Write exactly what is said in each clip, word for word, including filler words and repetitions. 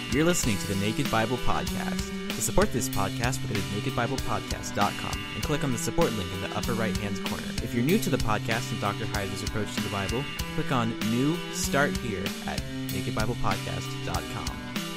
You're listening to the Naked Bible Podcast. To support this podcast, visit naked bible podcast dot com and click on the support link in the upper right-hand corner. If you're new to the podcast and Doctor Heiser's approach to the Bible, click on New Start Here at naked bible podcast dot com.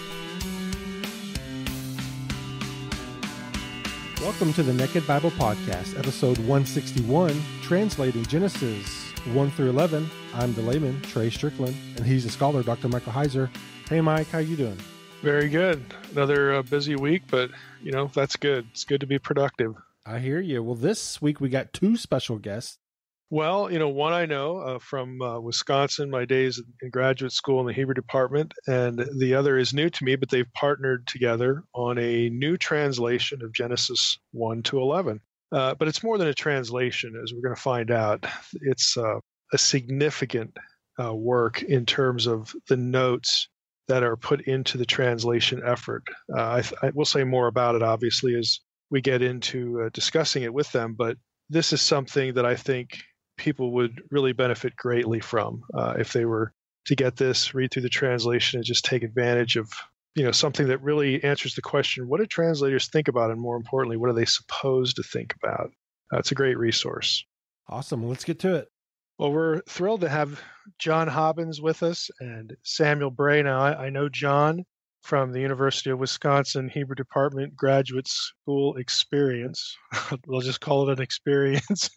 Welcome to the Naked Bible Podcast, episode one sixty-one, translating Genesis one through eleven. I'm the layman, Trey Strickland, and he's the scholar, Doctor Michael Heiser. Hey, Mike, how you doing? Very good. Another uh, busy week, but, you know, that's good. It's good to be productive. I hear you. Well, this week we got two special guests. Well, you know, one I know uh, from uh, Wisconsin, my days in graduate school in the Hebrew department, and the other is new to me, but they've partnered together on a new translation of Genesis one to eleven. Uh, but it's more than a translation, as we're going to find out. It's uh, a significant uh, work in terms of the notes that are put into the translation effort. Uh, I, I will say more about it, obviously, as we get into uh, discussing it with them, but this is something that I think people would really benefit greatly from uh, if they were to get this, read through the translation, and just take advantage of, you know, something that really answers the question, what do translators think about? And more importantly, what are they supposed to think about? Uh, it's a great resource. Awesome. Let's get to it. Well, we're thrilled to have John Hobbins with us and Samuel Bray. Now, I, I know John from the University of Wisconsin Hebrew Department Graduate School experience. We'll just call it an experience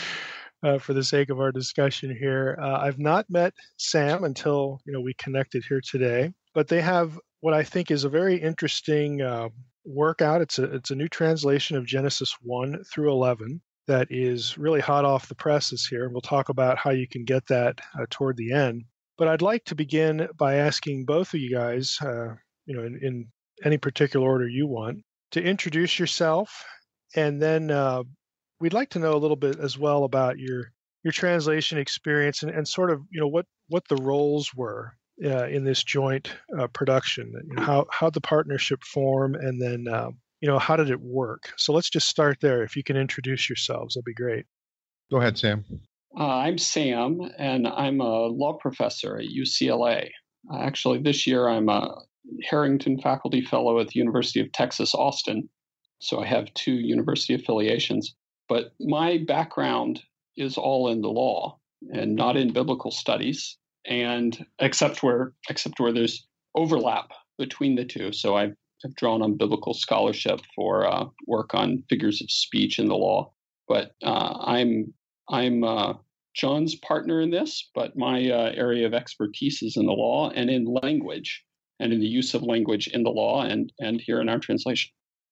uh, for the sake of our discussion here. Uh, I've not met Sam until, you know, we connected here today, but they have what I think is a very interesting uh, workout. It's a, it's a new translation of Genesis one through eleven. That is really hot off the presses here. We'll talk about how you can get that uh, toward the end. But I'd like to begin by asking both of you guys, uh, you know, in, in any particular order you want, to introduce yourself, and then uh, we'd like to know a little bit as well about your your translation experience and, and sort of, you know, what what the roles were uh, in this joint uh, production, you know, how how the partnership form, and then. Uh, You know, how did it work? So let's just start there. If you can introduce yourselves, that'd be great. Go ahead, Sam. Uh, I'm Sam, and I'm a law professor at U C L A. Uh, actually, this year I'm a Harrington Faculty Fellow at the University of Texas, Austin. So I have two university affiliations. But my background is all in the law and not in biblical studies, and except where except where there's overlap between the two. So I've I've drawn on biblical scholarship for uh, work on figures of speech in the law, but uh, I'm I'm uh, John's partner in this. But my uh, area of expertise is in the law and in language, and in the use of language in the law and and here in our translation.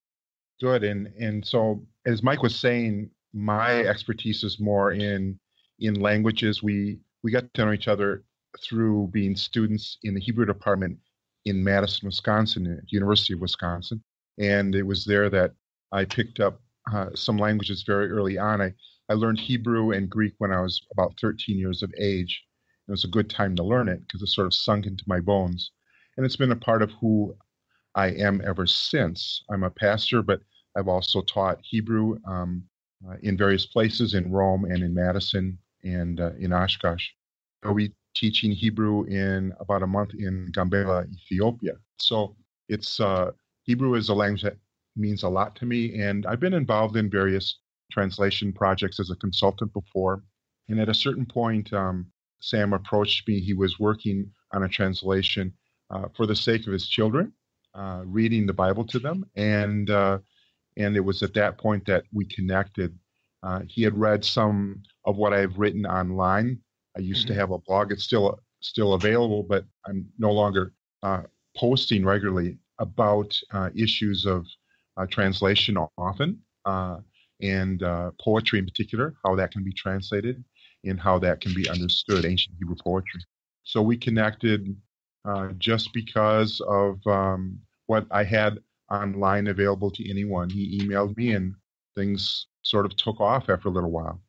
Good, and and so as Mike was saying, my expertise is more in in languages. We we got to know each other through being students in the Hebrew department in Madison, Wisconsin, at the University of Wisconsin. And it was there that I picked up uh, some languages very early on. I, I learned Hebrew and Greek when I was about thirteen years of age. It was a good time to learn it because it sort of sunk into my bones. And it's been a part of who I am ever since. I'm a pastor, but I've also taught Hebrew um, uh, in various places in Rome and in Madison and uh, in Oshkosh. So we teaching Hebrew in about a month in Gambela, Ethiopia. So it's uh, Hebrew is a language that means a lot to me, and I've been involved in various translation projects as a consultant before. And at a certain point, um, Sam approached me. He was working on a translation uh, for the sake of his children, uh, reading the Bible to them, and uh, and it was at that point that we connected. Uh, he had read some of what I've written online. I used to have a blog. It's still still available, but I'm no longer uh, posting regularly about uh, issues of uh, translation often, uh, and uh, poetry in particular, how that can be translated and how that can be understood, ancient Hebrew poetry. So we connected uh, just because of um, what I had online available to anyone. He emailed me, and things sort of took off after a little while.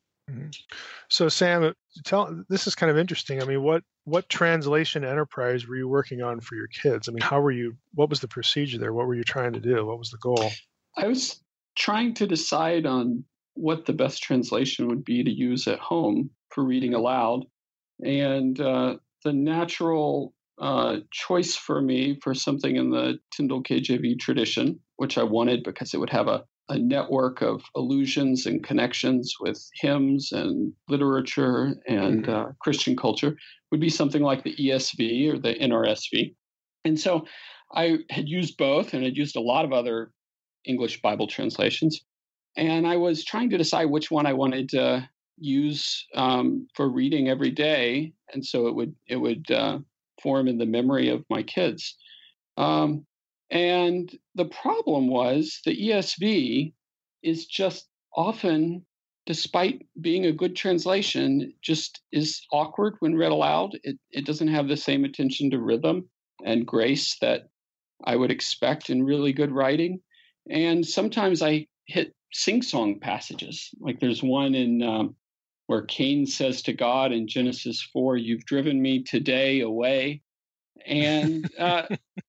So, Sam, tell this is kind of interesting. I mean, what what translation enterprise were you working on for your kids? I mean, how were you? What was the procedure there? What were you trying to do? What was the goal? I was trying to decide on what the best translation would be to use at home for reading aloud, and uh, the natural uh, choice for me for something in the Tyndale K J V tradition, which I wanted because it would have a, a network of allusions and connections with hymns and literature and Mhm. uh, Christian culture, would be something like the E S V or the N R S V. And so I had used both, and had used a lot of other English Bible translations. And I was trying to decide which one I wanted to use um, for reading every day, and so it would it would uh, form in the memory of my kids. Um, and the problem was the E S V is just often, despite being a good translation, just is awkward when read aloud. It it doesn't have the same attention to rhythm and grace that I would expect in really good writing. And sometimes I hit sing-song passages. Like there's one in um, where Cain says to God in Genesis four, "You've driven me today away," and uh,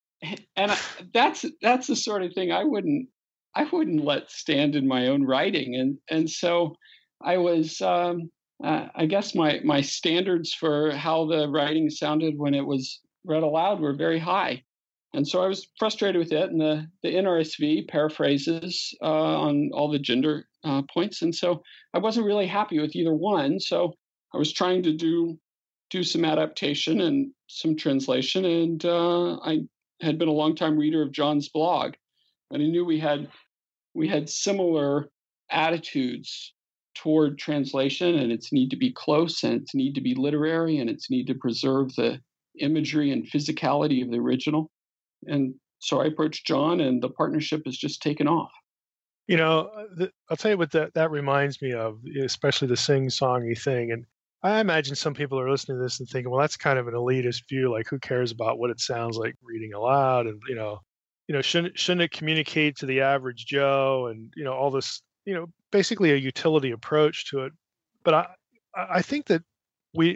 and I, that's that's the sort of thing I wouldn't I wouldn't let stand in my own writing. And and so I was um, uh, I guess my my standards for how the writing sounded when it was read aloud were very high. And so I was frustrated with it. And the, the N R S V paraphrases uh, on all the gender uh, points. And so I wasn't really happy with either one. So I was trying to do do some adaptation and some translation. And uh, I had been a longtime reader of John's blog. And I knew we had we had similar attitudes toward translation and its need to be close and its need to be literary and its need to preserve the imagery and physicality of the original. And so I approached John, and the partnership has just taken off. You know, the, I'll tell you what that, that reminds me of, especially the sing-songy thing. And I imagine some people are listening to this and thinking, well, that's kind of an elitist view. Like, who cares about what it sounds like reading aloud? And, you know, you know, shouldn't shouldn't it communicate to the average Joe? And, you know, all this, you know, basically a utility approach to it. But I, I think that we,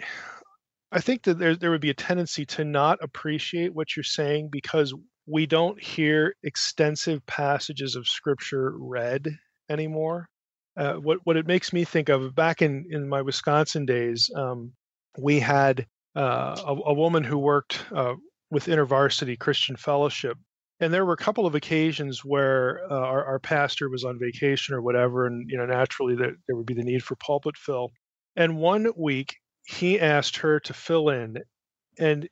I think that there there would be a tendency to not appreciate what you're saying because we don't hear extensive passages of scripture read anymore. Uh, what what it makes me think of, back in, in my Wisconsin days, um, we had uh, a, a woman who worked uh, with InterVarsity Christian Fellowship, and there were a couple of occasions where uh, our, our pastor was on vacation or whatever, and you know naturally there, there would be the need for pulpit fill. And one week he asked her to fill in, and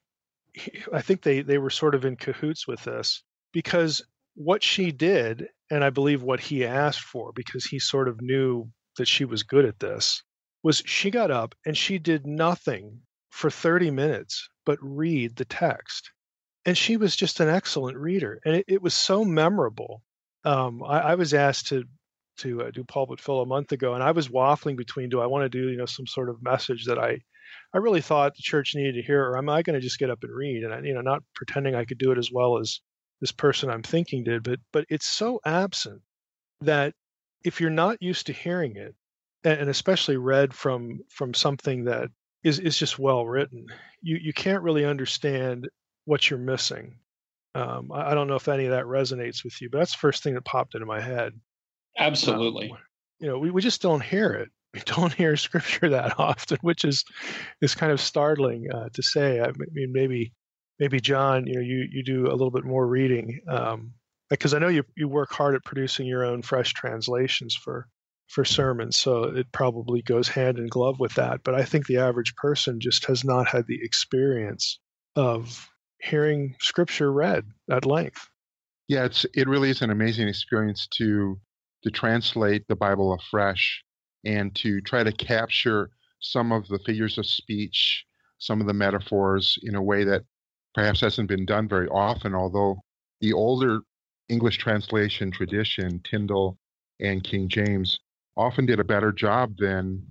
I think they, they were sort of in cahoots with this because what she did, and I believe what he asked for, because he sort of knew that she was good at this, was she got up and she did nothing for thirty minutes but read the text. And she was just an excellent reader. And it, it was so memorable. Um, I, I was asked to to uh, do pulpit fill a month ago, and I was waffling between, do I want to do, you know, some sort of message that I I really thought the church needed to hear, or am I going to just get up and read? And I, you know, not pretending I could do it as well as this person I'm thinking did, but but it's so absent that if you're not used to hearing it, and, and especially read from from something that is is just well written, you you can't really understand what you're missing. Um, I, I don't know if any of that resonates with you, but that's the first thing that popped into my head. Absolutely. Um, you know, we, we just don't hear it. We don't hear scripture that often, which is is kind of startling uh, to say. I mean, maybe maybe John, you know, you you do a little bit more reading um, because I know you you work hard at producing your own fresh translations for for sermons, so it probably goes hand in glove with that. But I think the average person just has not had the experience of hearing scripture read at length. Yeah, it's it really is an amazing experience to to translate the Bible afresh and to try to capture some of the figures of speech, some of the metaphors in a way that perhaps hasn't been done very often, although the older English translation tradition, Tyndale and King James, often did a better job than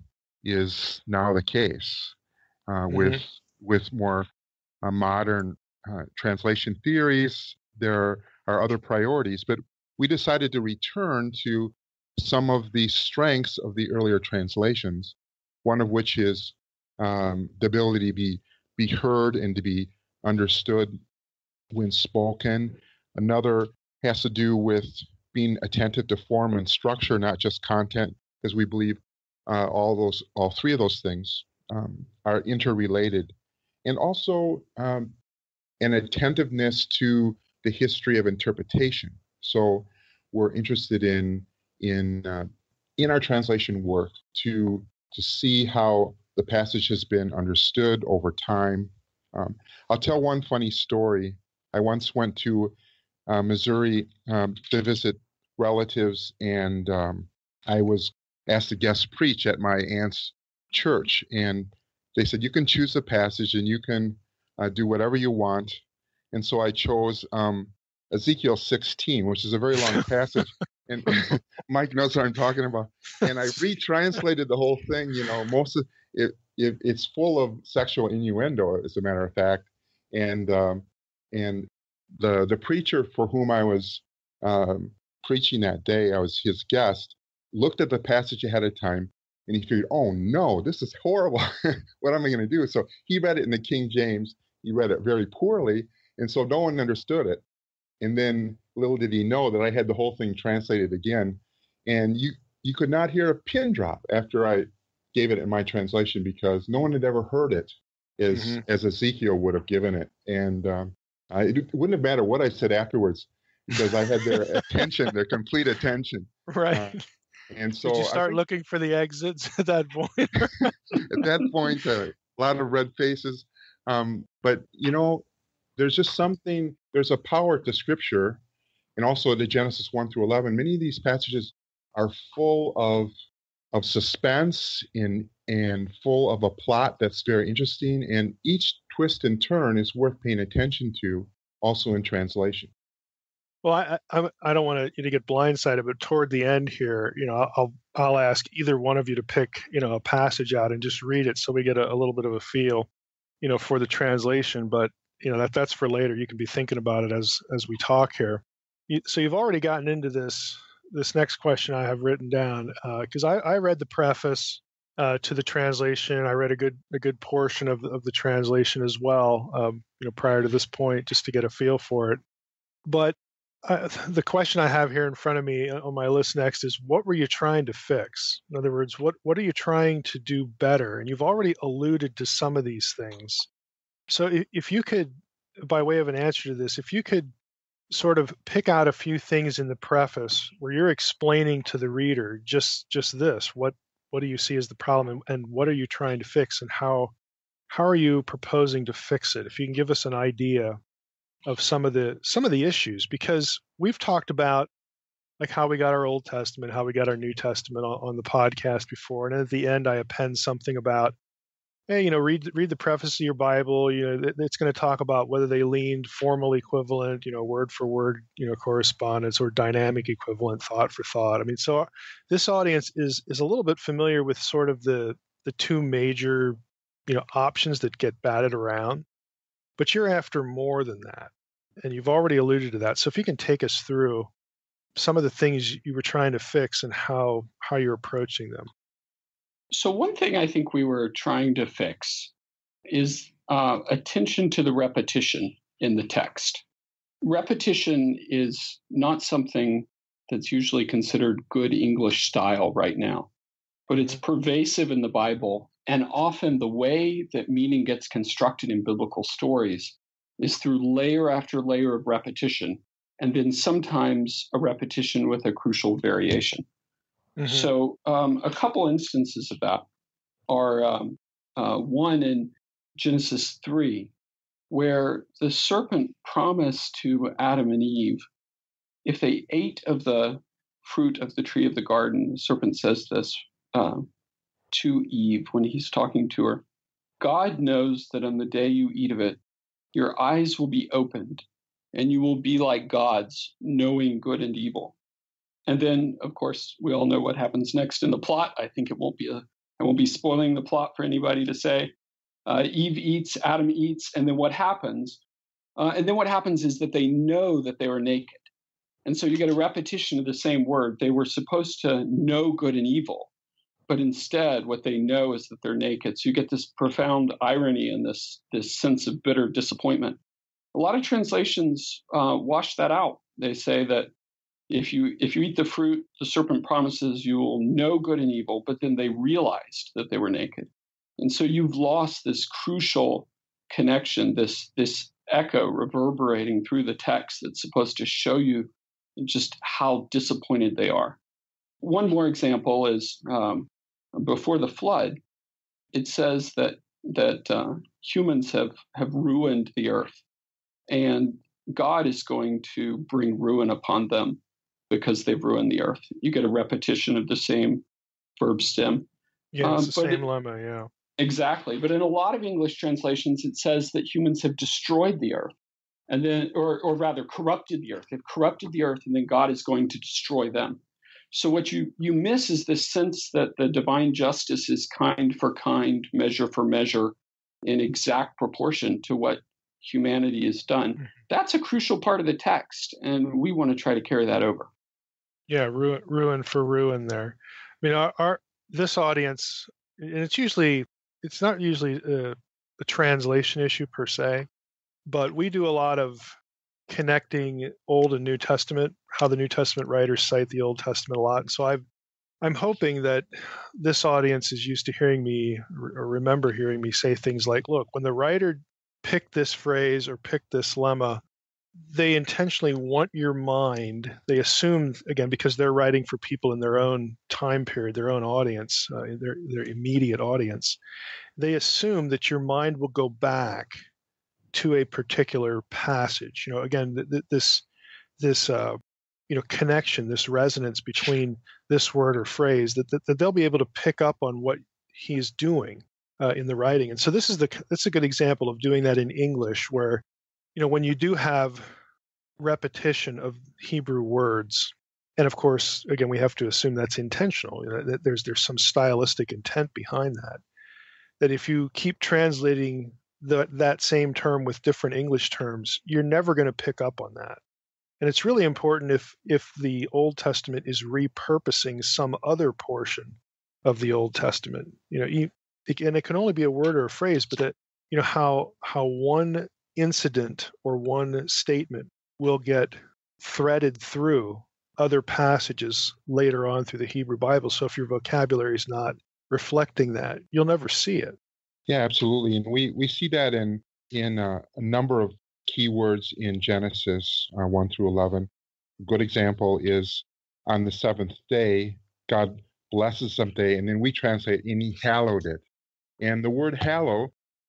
is now the case uh, mm-hmm. with with more uh, modern uh, translation theories. There are other priorities, but we decided to return to some of the strengths of the earlier translations, one of which is um, the ability to be, be heard and to be understood when spoken. Another has to do with being attentive to form and structure, not just content, because we believe uh, all those, all three of those things um, are interrelated. And also um, an attentiveness to the history of interpretation. So we're interested in in uh, in our translation work to to see how the passage has been understood over time. Um, I'll tell one funny story. I once went to uh, Missouri um, to visit relatives, and um, I was asked to guest preach at my aunt's church. And they said, you can choose a passage and you can uh, do whatever you want. And so I chose um, Ezekiel sixteen, which is a very long passage. And Mike knows what I'm talking about. And I retranslated the whole thing. You know, most of it, it it's full of sexual innuendo, as a matter of fact. And um, and the the preacher for whom I was um, preaching that day, I was his guest, looked at the passage ahead of time, and he figured, oh no, this is horrible. What am I going to do? So he read it in the King James. He read it very poorly, and so no one understood it. And then little did he know that I had the whole thing translated again, and you you could not hear a pin drop after I gave it in my translation, because no one had ever heard it as mm-hmm. as Ezekiel would have given it. And um, I, it wouldn't have mattered what I said afterwards, because I had their attention, their complete attention. Right. Uh, and so did you start think, looking for the exits at that point? At that point, uh, a lot of red faces. Um, but, you know, there's just something, there's a power to Scripture, and also to Genesis one through eleven. Many of these passages are full of of suspense and, and full of a plot that's very interesting, and each twist and turn is worth paying attention to, also in translation. Well, I I, I don't want you to get blindsided, but toward the end here, you know, I'll I'll ask either one of you to pick, you know, a passage out and just read it, so we get a, a little bit of a feel, you know, for the translation. But you know, that that's for later. You can be thinking about it as as we talk here. You, so you've already gotten into this this next question I have written down, because uh, I I read the preface uh, to the translation. I read a good a good portion of of the translation as well, um, you know, prior to this point, just to get a feel for it. But Uh, the question I have here in front of me on my list next is, what were you trying to fix? In other words, what, what are you trying to do better? And you've already alluded to some of these things. So if, if you could, by way of an answer to this, if you could sort of pick out a few things in the preface where you're explaining to the reader just just this, what what do you see as the problem, and, and what are you trying to fix, and how how are you proposing to fix it? If you can give us an idea of some of the some of the issues, because we've talked about like how we got our Old Testament, how we got our New Testament on, on the podcast before, and at the end I append something about, hey, you know, read read the preface of your Bible. You know, it's going to talk about whether they leaned formal equivalent, you know, word for word, you know, correspondence, or dynamic equivalent, thought for thought. I mean, so this audience is is a little bit familiar with sort of the the two major, you know, options that get batted around. But you're after more than that, and you've already alluded to that. So if you can take us through some of the things you were trying to fix and how how you're approaching them. So one thing I think we were trying to fix is uh, attention to the repetition in the text. Repetition is not something that's usually considered good English style right now, but it's pervasive in the Bible. And often the way that meaning gets constructed in biblical stories is through layer after layer of repetition, and then sometimes a repetition with a crucial variation. Mm-hmm. So um, a couple instances of that are um, uh, one in Genesis three, where the serpent promised to Adam and Eve, if they ate of the fruit of the tree of the garden, the serpent says this, uh, to Eve when he's talking to her, God knows that on the day you eat of it, your eyes will be opened and you will be like gods, knowing good and evil. And then, of course, we all know what happens next in the plot. I think it won't be a, I won't be spoiling the plot for anybody to say. Uh, Eve eats, Adam eats, and then what happens? Uh, and then what happens is that they know that they were naked. And so you get a repetition of the same word. They were supposed to know good and evil. But instead, what they know is that they're naked. So you get this profound irony and this, this sense of bitter disappointment. A lot of translations uh, wash that out. They say that if you if you eat the fruit, the serpent promises you will know good and evil, but then they realized that they were naked. And so you've lost this crucial connection, this, this echo reverberating through the text that's supposed to show you just how disappointed they are. One more example is um, before the flood, it says that that uh, humans have, have ruined the earth, and God is going to bring ruin upon them because they've ruined the earth. You get a repetition of the same verb stem. Yeah, it's Um, the but same it- lemma, yeah. Exactly. But in a lot of English translations, it says that humans have destroyed the earth, and then, or, or rather, corrupted the earth. They've corrupted the earth, and then God is going to destroy them. So what you, you miss is this sense that the divine justice is kind for kind, measure for measure, in exact proportion to what humanity has done. That's a crucial part of the text, and we want to try to carry that over. Yeah, ruin, ruin for ruin there. I mean, our, our this audience, and it's usually, it's not usually a, a translation issue per se, but we do a lot of connecting Old and New Testament, how the New Testament writers cite the Old Testament a lot. And so I've, I'm hoping that this audience is used to hearing me or remember hearing me say things like, look, when the writer picked this phrase or picked this lemma, they intentionally want your mind. They assume, again, because they're writing for people in their own time period, their own audience, uh, their, their immediate audience, they assume that your mind will go back to a particular passage. You know, again, th- th- this this uh, you know connection, this resonance between this word or phrase, that, that, that they'll be able to pick up on what he's doing uh, in the writing. And so this is the that's a good example of doing that in English, where you know when you do have repetition of Hebrew words, and of course, again, we have to assume that's intentional. You know, that there's there's some stylistic intent behind that. That if you keep translating the, that same term with different English terms, you're never going to pick up on that. And it's really important if if the Old Testament is repurposing some other portion of the Old Testament. You know, you, and it can only be a word or a phrase, but that you know how how one incident or one statement will get threaded through other passages later on through the Hebrew Bible. So if your vocabulary is not reflecting that, you'll never see it. Yeah, absolutely. And we, we see that in, in uh, a number of keywords in Genesis uh, one through eleven. A good example is on the seventh day, God blesses some day, and then we translate, and he hallowed it. And the word hallow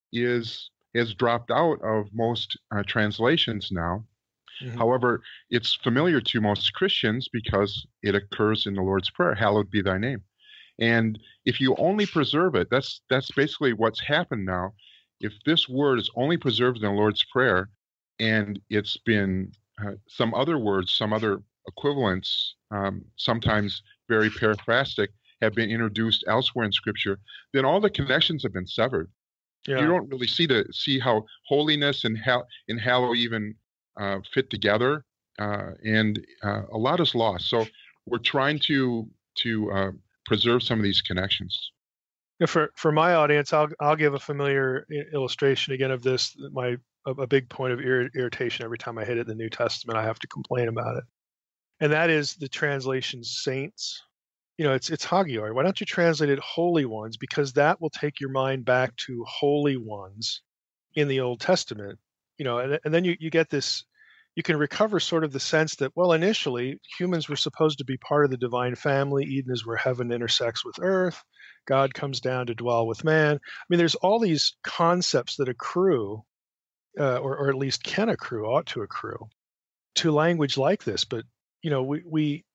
is, is dropped out of most uh, translations now. Mm-hmm. However, it's familiar to most Christians because it occurs in the Lord's Prayer, hallowed be thy name. And if you only preserve it, that's that's basically what's happened now. If this word is only preserved in the Lord's Prayer, and it's been uh, some other words, some other equivalents, um, sometimes very paraphrastic, have been introduced elsewhere in Scripture, then all the connections have been severed. Yeah. You don't really see the see how holiness and hal- and hallow even uh, fit together, uh, and uh, a lot is lost. So we're trying to to uh, preserve some of these connections. Yeah, for for my audience, I'll I'll give a familiar illustration again of this. My a, a big point of ir- irritation every time I hit it in the New Testament, I have to complain about it, and that is the translation saints. You know, it's it's hagioi. Why don't you translate it holy ones? Because that will take your mind back to holy ones in the Old Testament. You know, and and then you you get this. You can recover sort of the sense that, well, initially, humans were supposed to be part of the divine family. Eden is where heaven intersects with earth. God comes down to dwell with man. I mean, there's all these concepts that accrue, uh, or, or at least can accrue, ought to accrue, to language like this. But, you know, we, we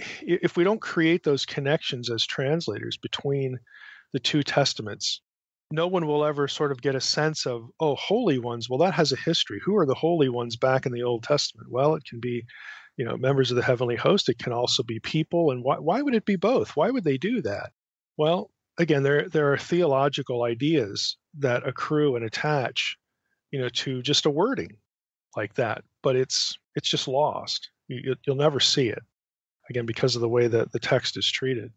if we don't create those connections as translators between the two testaments, no one will ever sort of get a sense of, oh, holy ones. Well, that has a history. Who are the holy ones back in the Old Testament? Well, it can be, you know, members of the heavenly host. It can also be people. And why, why would it be both? Why would they do that? Well, again, there there are theological ideas that accrue and attach, you know, to just a wording like that. But it's it's just lost. You, you'll never see it, again, because of the way that the text is treated.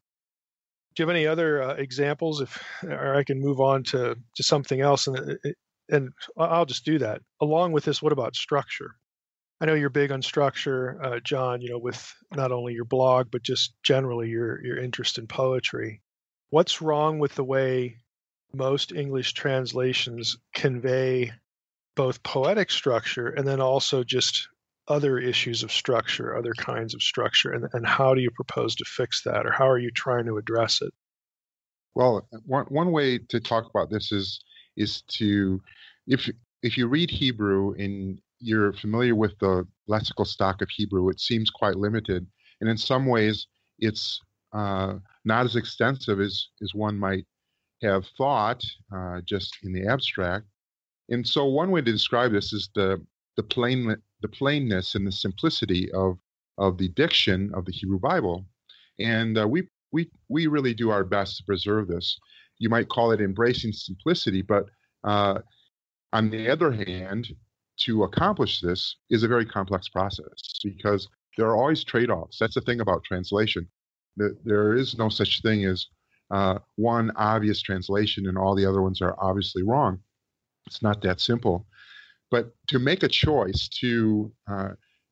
Do you have any other uh, examples? If, or I can move on to, to something else, and and I'll just do that. Along with this, what about structure? I know you're big on structure, uh, John. You know, with not only your blog but just generally your your interest in poetry. What's wrong with the way most English translations convey both poetic structure and then also just other issues of structure, other kinds of structure, and, and how do you propose to fix that, or how are you trying to address it? Well, one one way to talk about this is is to if if you read Hebrew and you're familiar with the lexical stock of Hebrew, it seems quite limited, and in some ways, it's uh, not as extensive as as one might have thought, uh, just in the abstract. And so, one way to describe this is the the plain the plainness and the simplicity of of the diction of the Hebrew Bible, and uh, we we we really do our best to preserve this. You might call it embracing simplicity, but uh, on the other hand, to accomplish this is a very complex process because there are always trade-offs. That's the thing about translation. There, there is no such thing as uh, one obvious translation and all the other ones are obviously wrong. It's not that simple. But to make a choice to uh,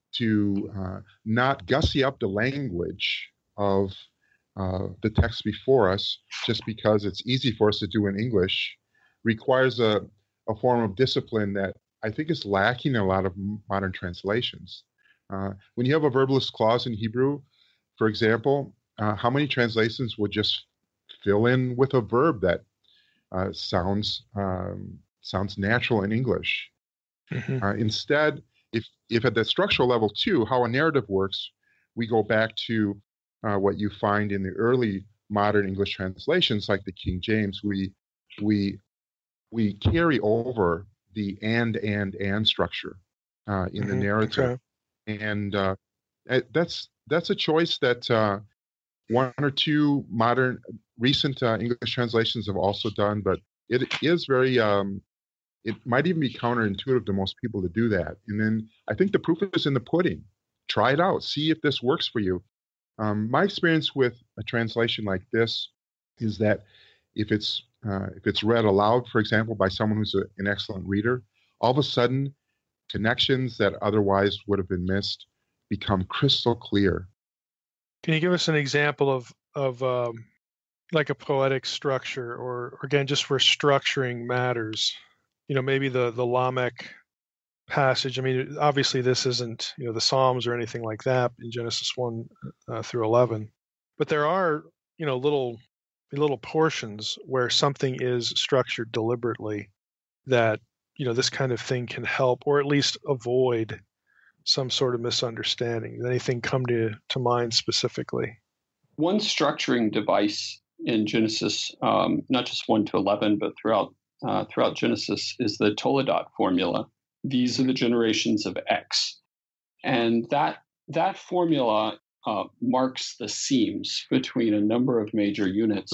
to uh, not gussy up the language of uh, the text before us just because it's easy for us to do in English requires a, a form of discipline that I think is lacking in a lot of modern translations. Uh, when you have a verbless clause in Hebrew, for example, uh, how many translations will just fill in with a verb that uh, sounds um, sounds natural in English? Mm-hmm. Uh, instead, if if at the structural level too, how a narrative works, we go back to uh, what you find in the early modern English translations, like the King James. We we we carry over the and and and structure uh, in mm-hmm. the narrative, okay. and uh, that's that's a choice that uh, one or two modern recent uh, English translations have also done, but it is very um, it might even be counterintuitive to most people to do that. And then I think the proof is in the pudding. Try it out. See if this works for you. Um, my experience with a translation like this is that if it's uh, if it's read aloud, for example, by someone who's a, an excellent reader, all of a sudden connections that otherwise would have been missed become crystal clear. Can you give us an example of of um, like a poetic structure, or, or again, just where structuring matters? You know, maybe the the Lamech passage. I mean, obviously this isn't, you know, the Psalms or anything like that in Genesis one uh, through eleven, but there are, you know, little little portions where something is structured deliberately that, you know, this kind of thing can help or at least avoid some sort of misunderstanding. Does anything come to, to mind specifically? One structuring device in Genesis, um, not just one to eleven, but throughout uh, throughout Genesis, is the Toledot formula. These are the generations of X, and that that formula uh, marks the seams between a number of major units.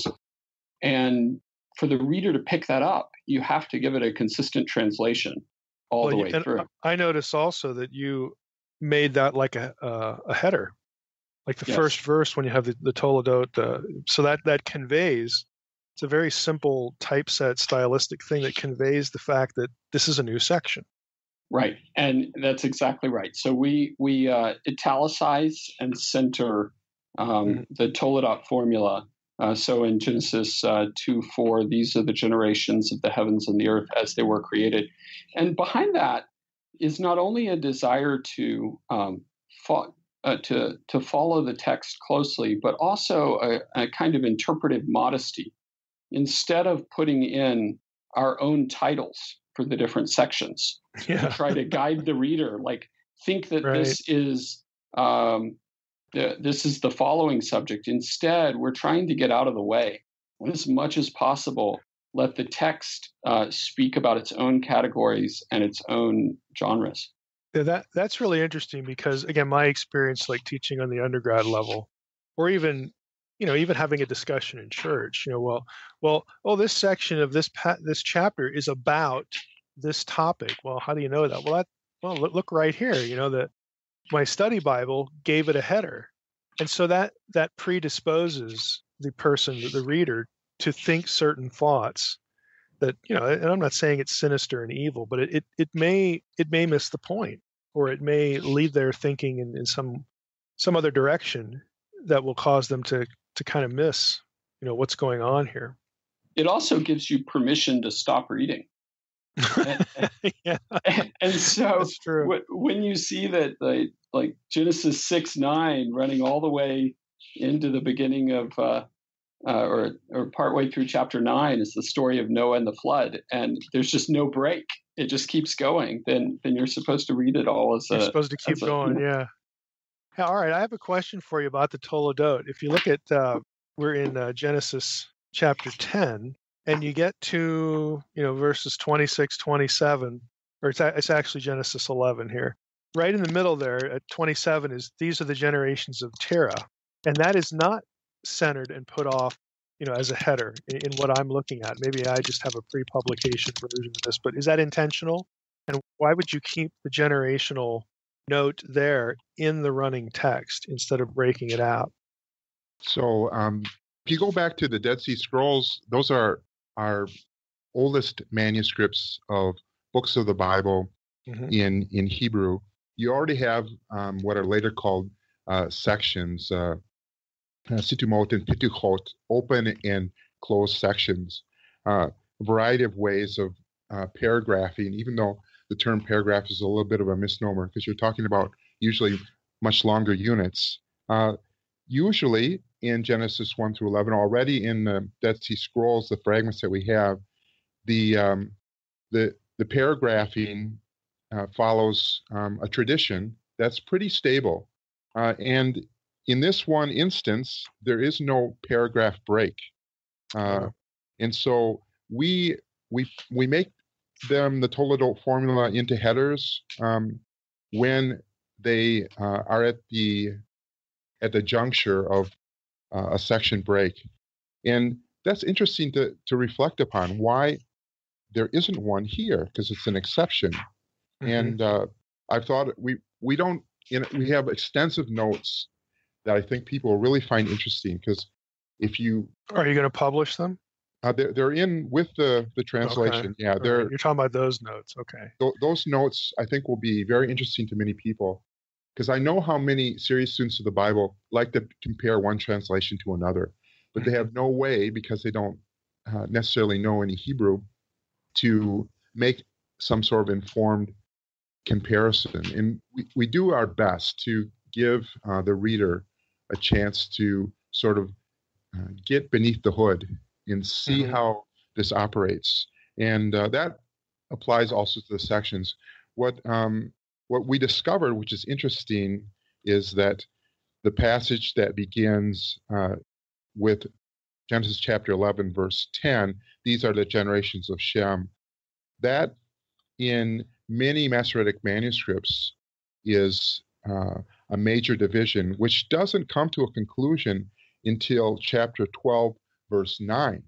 And for the reader to pick that up, you have to give it a consistent translation all well, the way and through. I notice also that you made that like a uh, a header, like the yes. first verse when you have the, the Toledot. Uh, so that that conveys, it's a very simple typeset stylistic thing that conveys the fact that this is a new section. Right, and that's exactly right. So we we uh, italicize and center um, mm-hmm. the Toledot formula. Uh, so in Genesis uh, two four, these are the generations of the heavens and the earth as they were created. And behind that is not only a desire to um, fo- uh, to to follow the text closely, but also a, a kind of interpretive modesty. Instead of putting in our own titles for the different sections, yeah. to try to guide the reader, like think that right. this is um, the, this is the following subject. Instead, we're trying to get out of the way and as much as possible let the text uh, speak about its own categories and its own genres. Yeah, that that's really interesting because again, my experience, like teaching on the undergrad level, or even you know even having a discussion in church, you know, well, well, oh, this section of this pa- this chapter is about this topic. Well, how do you know that? Well, that well, look, look right here. You know that my study Bible gave it a header, and so that that predisposes the person, the reader, to think certain thoughts that, you know, and I'm not saying it's sinister and evil, but it it, it may it may miss the point, or it may leave their thinking in, in some some other direction that will cause them to to kind of miss, you know, what's going on here. It also gives you permission to stop reading. and, yeah, and, and so that's true. w- when you see that, like, like Genesis six nine running all the way into the beginning of, uh, uh, or or partway through chapter nine is the story of Noah and the flood, and there's just no break. It just keeps going. Then then you're supposed to read it all as You're a supposed to keep as a, going. you know, Yeah. Yeah. All right. I have a question for you about the Toledot. If you look at, uh, we're in uh, Genesis chapter ten, and you get to, you know, verses twenty-six, twenty-seven, or it's, a, it's actually Genesis eleven here. Right in the middle there at twenty-seven is, these are the generations of Terah. And that is not centered and put off, you know, as a header in, in what I'm looking at. Maybe I just have a pre-publication version of this, but is that intentional? And why would you keep the generational note there in the running text instead of breaking it out? So um, if you go back to the Dead Sea Scrolls, those are our oldest manuscripts of books of the Bible mm-hmm. in, in Hebrew. You already have um, what are later called uh, sections, uh, situmot and pituchot, open and closed sections. Uh, a variety of ways of uh, paragraphing, even though the term paragraph is a little bit of a misnomer because you're talking about usually much longer units. Uh, usually in Genesis one through eleven, already in the Dead Sea Scrolls, the fragments that we have, the um, the the paragraphing uh, follows um, a tradition that's pretty stable. Uh, and in this one instance, there is no paragraph break. Uh, oh. And so we we we make them the Toledot formula into headers um, when they uh, are at the at the juncture of uh, a section break, and that's interesting to to reflect upon why there isn't one here, because it's an exception. Mm-hmm. And uh, I've thought we we don't you know, we have extensive notes that I think people will really find interesting, because if you are you going to publish them? Uh, they're, they're in with the, the translation. Okay. Yeah, they're. Right. You're talking about those notes. Okay. Th- those notes, I think, will be very interesting to many people, because I know how many serious students of the Bible like to compare one translation to another, but mm-hmm. they have no way, because they don't uh, necessarily know any Hebrew, to make some sort of informed comparison. And we, we do our best to give uh, the reader a chance to sort of uh, get beneath the hood and see mm-hmm. how this operates. And uh, that applies also to the sections. What um, what we discovered, which is interesting, is that the passage that begins uh, with Genesis chapter eleven, verse ten, these are the generations of Shem, that in many Masoretic manuscripts is uh, a major division, which doesn't come to a conclusion until chapter twelve, verse nine.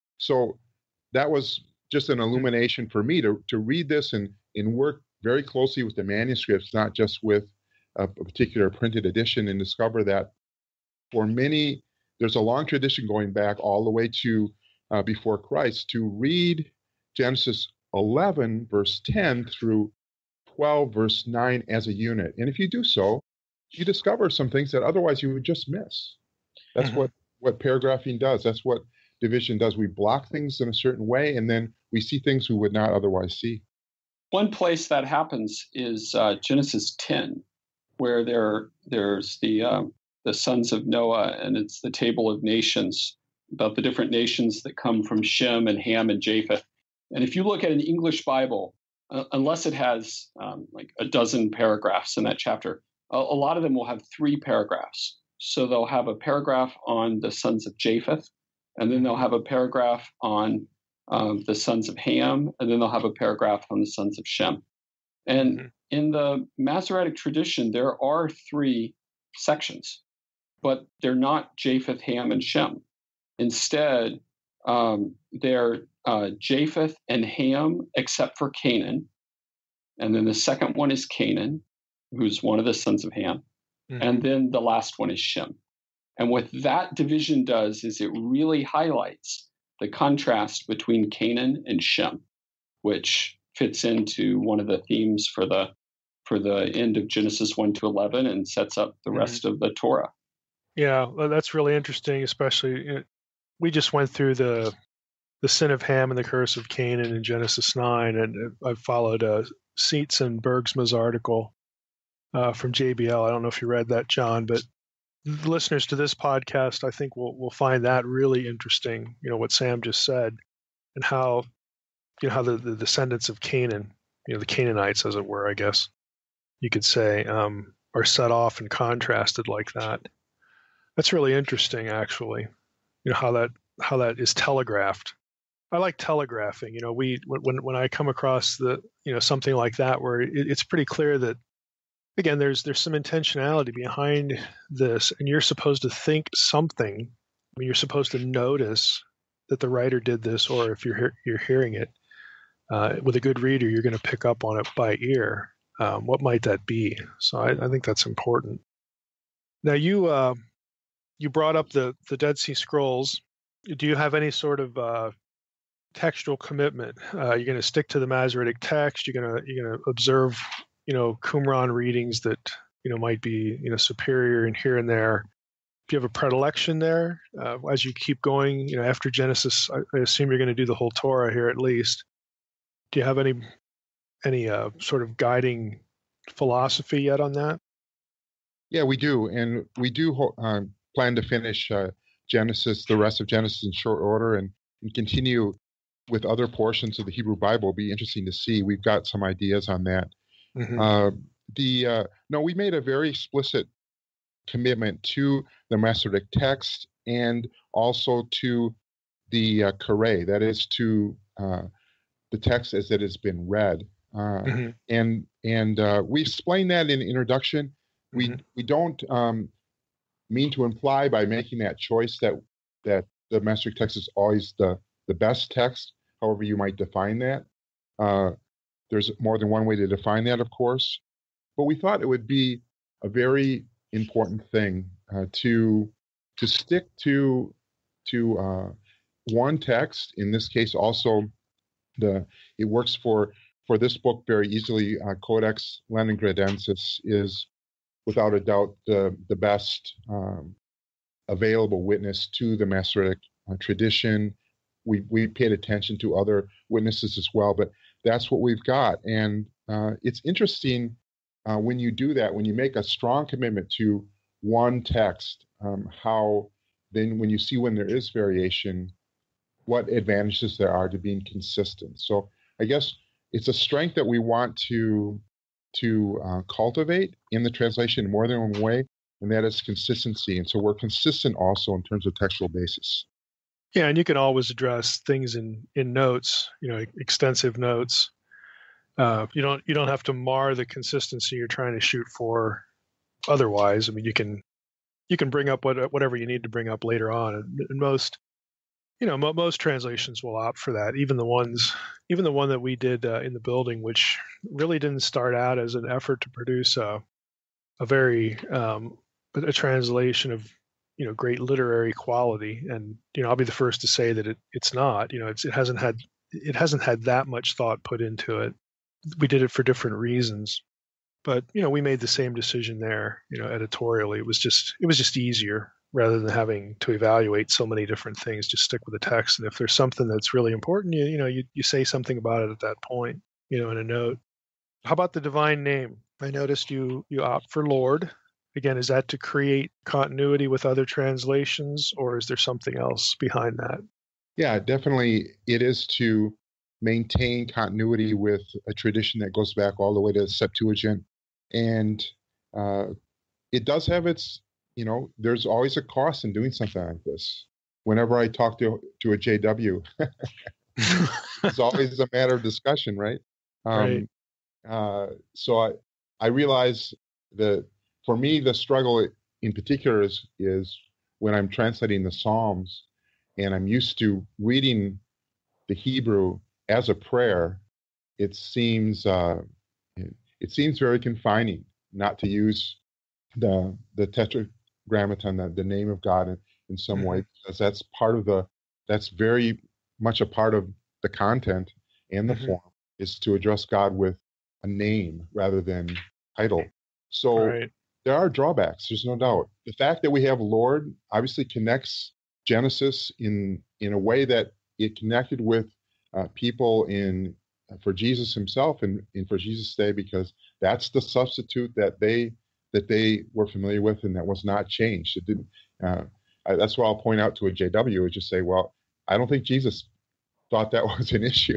So that was just an illumination for me to, to read this and, and work very closely with the manuscripts, not just with a, a particular printed edition, and discover that for many, there's a long tradition going back all the way to uh, before Christ to read Genesis eleven, verse ten through twelve, verse nine as a unit. And if you do so, you discover some things that otherwise you would just miss. That's mm-hmm. what, what paragraphing does. That's what division does. We block things in a certain way, and then we see things we would not otherwise see. One place that happens is uh, Genesis ten, where there there's the um, the sons of Noah, and it's the table of nations, about the different nations that come from Shem and Ham and Japheth. And if you look at an English Bible, uh, unless it has um, like a dozen paragraphs in that chapter, a, a lot of them will have three paragraphs. So they'll have a paragraph on the sons of Japheth, and then they'll have a paragraph on um, the sons of Ham, and then they'll have a paragraph on the sons of Shem. And mm-hmm. in the Masoretic tradition, there are three sections, but they're not Japheth, Ham, and Shem. Instead, um, they're uh, Japheth and Ham, except for Canaan. And then the second one is Canaan, who's one of the sons of Ham. Mm-hmm. And then the last one is Shem. And what that division does is it really highlights the contrast between Canaan and Shem, which fits into one of the themes for the for the end of Genesis one to eleven and sets up the rest mm-hmm. of the Torah. Yeah, well, that's really interesting, especially, you know, we just went through the the sin of Ham and the curse of Canaan in Genesis nine, and I've followed uh, Seitz and Bergsma's article uh, from J B L. I don't know if you read that, John, but the listeners to this podcast, I think, will will find that really interesting. You know what Sam just said, and how you know how the, the descendants of Canaan, you know the Canaanites, as it were, I guess you could say, um, are set off and contrasted like that. That's really interesting, actually. You know how that how that is telegraphed. I like telegraphing. You know, we when when I come across the you know something like that where it, it's pretty clear that again there's there's some intentionality behind this, and you're supposed to think something. I mean, you're supposed to notice that the writer did this, or if you're you're hearing it uh, with a good reader, you're going to pick up on it by ear. Um, what might that be? So I, I think that's important. Now you uh, you brought up the the Dead Sea Scrolls. Do you have any sort of uh, textual commitment? Uh, you're going to stick to the Masoretic text. You're going to you're going to observe, you know, Qumran readings that you know might be you know superior in here and there. Do you have a predilection there uh, as you keep going? You know, after Genesis, I, I assume you're going to do the whole Torah here at least. Do you have any any uh, sort of guiding philosophy yet on that? Yeah, we do, and we do uh, plan to finish uh, Genesis, the rest of Genesis in short order, and, and continue with other portions of the Hebrew Bible. It'll be interesting to see. We've got some ideas on that. Mm-hmm. Uh, the uh, no, we made a very explicit commitment to the Masoretic text and also to the uh, Kare, that is to uh, the text as it has been read. Uh, mm-hmm. And and uh, we explain that in the introduction. We mm-hmm. we don't um, mean to imply by making that choice that that the Masoretic text is always the, the best text, however you might define that. Uh, there's more than one way to define that, of course. But we thought it would be a very important thing uh, to to stick to to uh, one text. In this case, also the it works for for this book very easily. Uh, Codex Leningradensis is without a doubt the the best um, available witness to the Masoretic uh, tradition. We we paid attention to other witnesses as well, but that's what we've got. And uh, it's interesting uh, when you do that, when you make a strong commitment to one text, um, how then when you see when there is variation, what advantages there are to being consistent. So I guess it's a strength that we want to to uh, cultivate in the translation in more than one way, and that is consistency. And so we're consistent also in terms of textual basis. Yeah, and you can always address things in, in notes, you know, extensive notes. Uh, you don't you don't have to mar the consistency you're trying to shoot for. Otherwise, I mean, you can you can bring up what, whatever you need to bring up later on. And, and most, you know, mo- most translations will opt for that. Even the ones, even the one that we did uh, in the building, which really didn't start out as an effort to produce a a very um, a translation of you know great literary quality. And you know, I'll be the first to say that it it's not. You know, it's it hasn't had it hasn't had that much thought put into it. We did it for different reasons. But you know, we made the same decision there. You know, editorially, it was just it was just easier rather than having to evaluate so many different things. Just stick with the text, and if there's something that's really important, you you know, you you say something about it at that point. You know, in a note. How about the divine name? I noticed you you opt for Lord. Again, is that to create continuity with other translations, or is there something else behind that? Yeah, definitely, it is to maintain continuity with a tradition that goes back all the way to the Septuagint. And uh, it does have its, you know, there's always a cost in doing something like this. Whenever I talk to to a J W, it's always a matter of discussion, right? Um, right. Uh, so I, I realize that for me, the struggle in particular is, is when I'm translating the Psalms and I'm used to reading the Hebrew as a prayer, it seems uh, it, it seems very confining not to use the the tetragrammaton, the, the name of God in, in some mm-hmm. way, because that's part of the that's very much a part of the content and the mm-hmm. form is to address God with a name rather than title. So right. there are drawbacks, there's no doubt. The fact that we have Lord obviously connects Genesis in in a way that it connected with uh, people in for Jesus himself and, and for Jesus' day, because that's the substitute that they that they were familiar with and that was not changed. It didn't. Uh, I, that's why I'll point out to a J W and just say, well, I don't think Jesus thought that was an issue.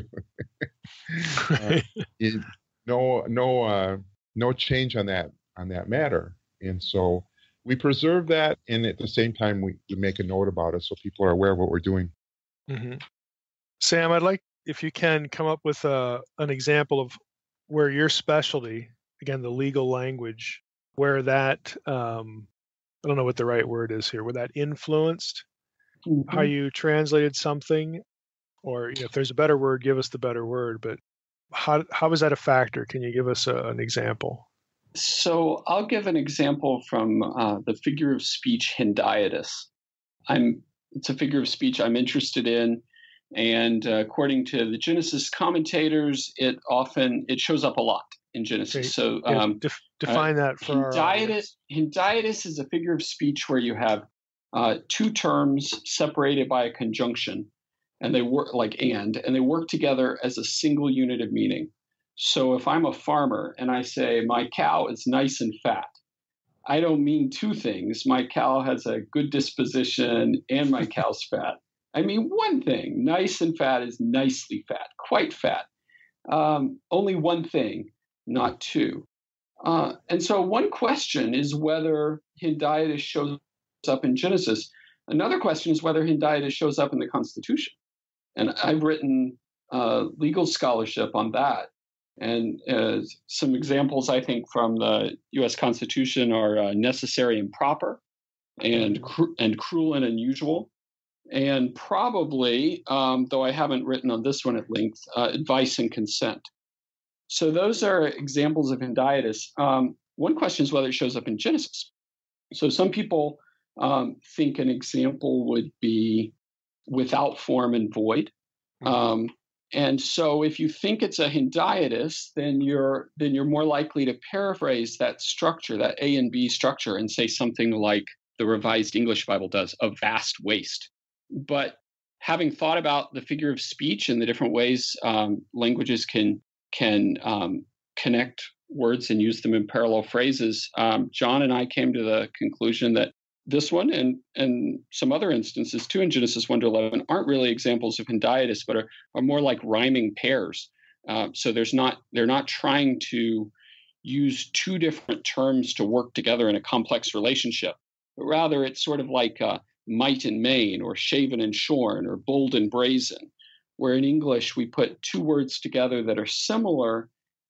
uh, it, no, no, uh, no change on that on that matter, and so we preserve that, and at the same time, we, we make a note about it so people are aware of what we're doing. Mm-hmm. Sam, I'd like, if you can, come up with a, an example of where your specialty, again, the legal language, where that, um, I don't know what the right word is here, where that influenced mm-hmm. how you translated something, or you know, if there's a better word, give us the better word, but how how is that a factor? Can you give us a, an example? So I'll give an example from uh, the figure of speech hendiadys. I'm, it's a figure of speech I'm interested in. And uh, according to the Genesis commentators, it often it shows up a lot in Genesis. Okay. So yeah, um, def- define uh, that for hendiadys, our hendiadys is a figure of speech where you have uh, two terms separated by a conjunction, and they work like and, and they work together as a single unit of meaning. So if I'm a farmer and I say my cow is nice and fat, I don't mean two things. My cow has a good disposition and my cow's fat. I mean one thing. Nice and fat is nicely fat, quite fat. Um, only one thing, not two. Uh, and so one question is whether hendiadys shows up in Genesis. Another question is whether hendiadys shows up in the Constitution. And I've written uh, legal scholarship on that. And uh, some examples, I think, from the U S Constitution are uh, necessary and proper, and cru- and cruel and unusual, and probably, um, though I haven't written on this one at length, uh, advice and consent. So those are examples of hendiadys. Um, one question is whether it shows up in Genesis. So some people um, think an example would be without form and void. Um, And so if you think it's a hendiadys, then you're then you're more likely to paraphrase that structure, that A and B structure, and say something like the Revised English Bible does, a vast waste. But having thought about the figure of speech and the different ways um, languages can can um, connect words and use them in parallel phrases, um, John and I came to the conclusion that this one and and some other instances too in Genesis one to eleven aren't really examples of hendiadys, but are, are more like rhyming pairs. Uh, so there's not they're not trying to use two different terms to work together in a complex relationship, but rather it's sort of like uh, might and main, or shaven and shorn, or bold and brazen, where in English we put two words together that are similar,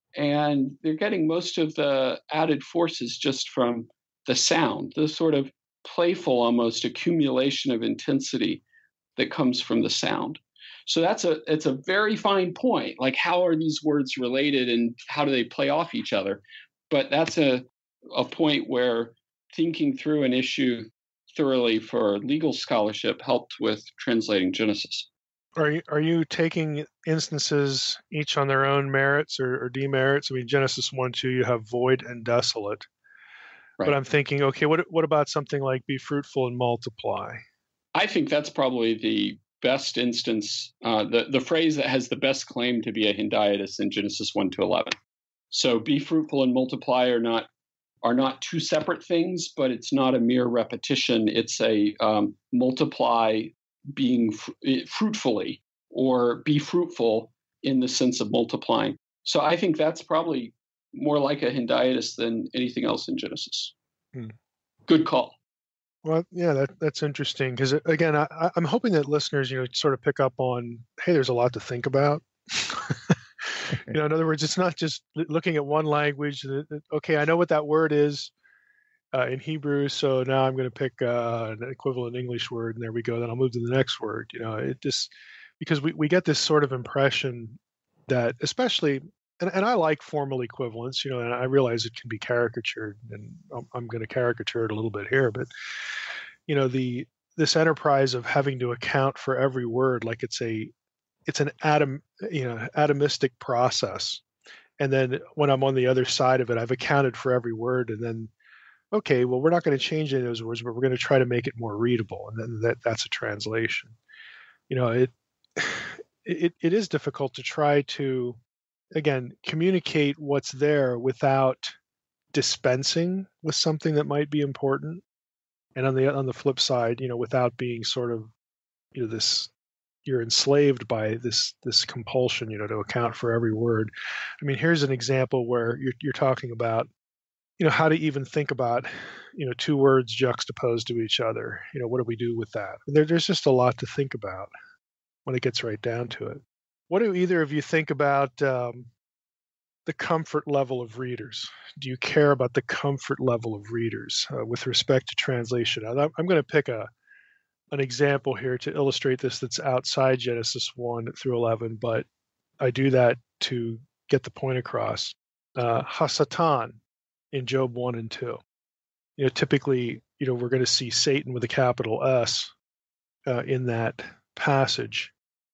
and they're getting most of the added forces just from the sound, the sort of playful almost accumulation of intensity that comes from the sound. So that's a it's a very fine point. Like, how are these words related and how do they play off each other? But that's a a point where thinking through an issue thoroughly for legal scholarship helped with translating Genesis. Are you, are you taking instances each on their own merits or, or demerits? I mean, Genesis one, two, you have void and desolate. Right. But I'm thinking, okay, what what about something like be fruitful and multiply? I think that's probably the best instance, uh, the, the phrase that has the best claim to be a hendiadys in Genesis one to eleven. So be fruitful and multiply are not are not two separate things, but it's not a mere repetition. It's a um, multiply being fr- fruitfully, or be fruitful in the sense of multiplying. So I think that's probably more like a hendiadys than anything else in Genesis. Hmm. Good call. Well, yeah, that, that's interesting because, again, I, I'm hoping that listeners, you know, sort of pick up on, hey, there's a lot to think about. You know, in other words, it's not just looking at one language. Okay, I know what that word is uh, in Hebrew, so now I'm going to pick uh, an equivalent English word, and there we go. Then I'll move to the next word. You know, it just because we, we get this sort of impression that, especially. And, and I like formal equivalence, you know, and I realize it can be caricatured, and I'm, I'm going to caricature it a little bit here, but, you know, the this enterprise of having to account for every word, like it's a it's an atom, you know, atomistic process. And then when I'm on the other side of it, I've accounted for every word, and then, okay, well, we're not going to change any of those words, but we're going to try to make it more readable, and then that that's a translation. You know, it it, it is difficult to try to, again, communicate what's there without dispensing with something that might be important. And on the on the flip side, you know, without being sort of, you know, this, you're enslaved by this this compulsion, you know, to account for every word. I mean, here's an example where you're you're talking about, you know, how to even think about, you know, two words juxtaposed to each other. You know, what do we do with that? There, there's just a lot to think about when it gets right down to it. What do either of you think about um, the comfort level of readers? Do you care about the comfort level of readers uh, with respect to translation? I'm, I'm going to pick a an example here to illustrate this that's outside Genesis one through eleven, but I do that to get the point across. Uh, Hasatan in Job one and two. You know, typically, you know, we're going to see Satan with a capital S uh, in that passage,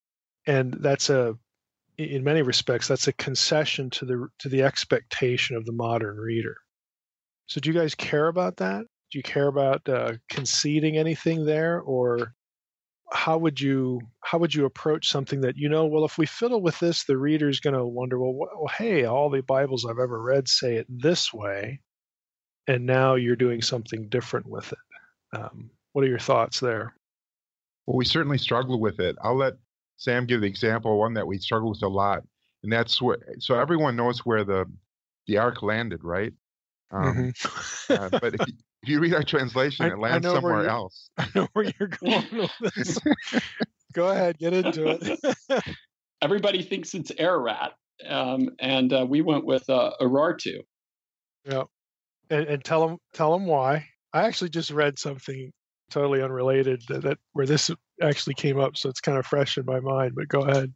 and that's a, in many respects, that's a concession to the to the expectation of the modern reader. So, do you guys care about that? Do you care about uh, conceding anything there, or how would you how would you approach something that, you know, well, if we fiddle with this, the reader's going to wonder, well, wh- well, hey, all the Bibles I've ever read say it this way, and now you're doing something different with it. Um, what are your thoughts there? Well, we certainly struggle with it. I'll let Sam give the example, one that we struggle with a lot, and that's where. So everyone knows where the the ark landed, right? Um, Mm-hmm. uh, but if you, if you read our translation, I, it lands somewhere else. I know where you're going with this. Go ahead, get into it. Everybody thinks it's Ararat, um, and uh, we went with uh, Urartu. Yeah, and, and tell them tell them why. I actually just read something totally unrelated that, that where this actually came up, so it's kind of fresh in my mind. But go ahead.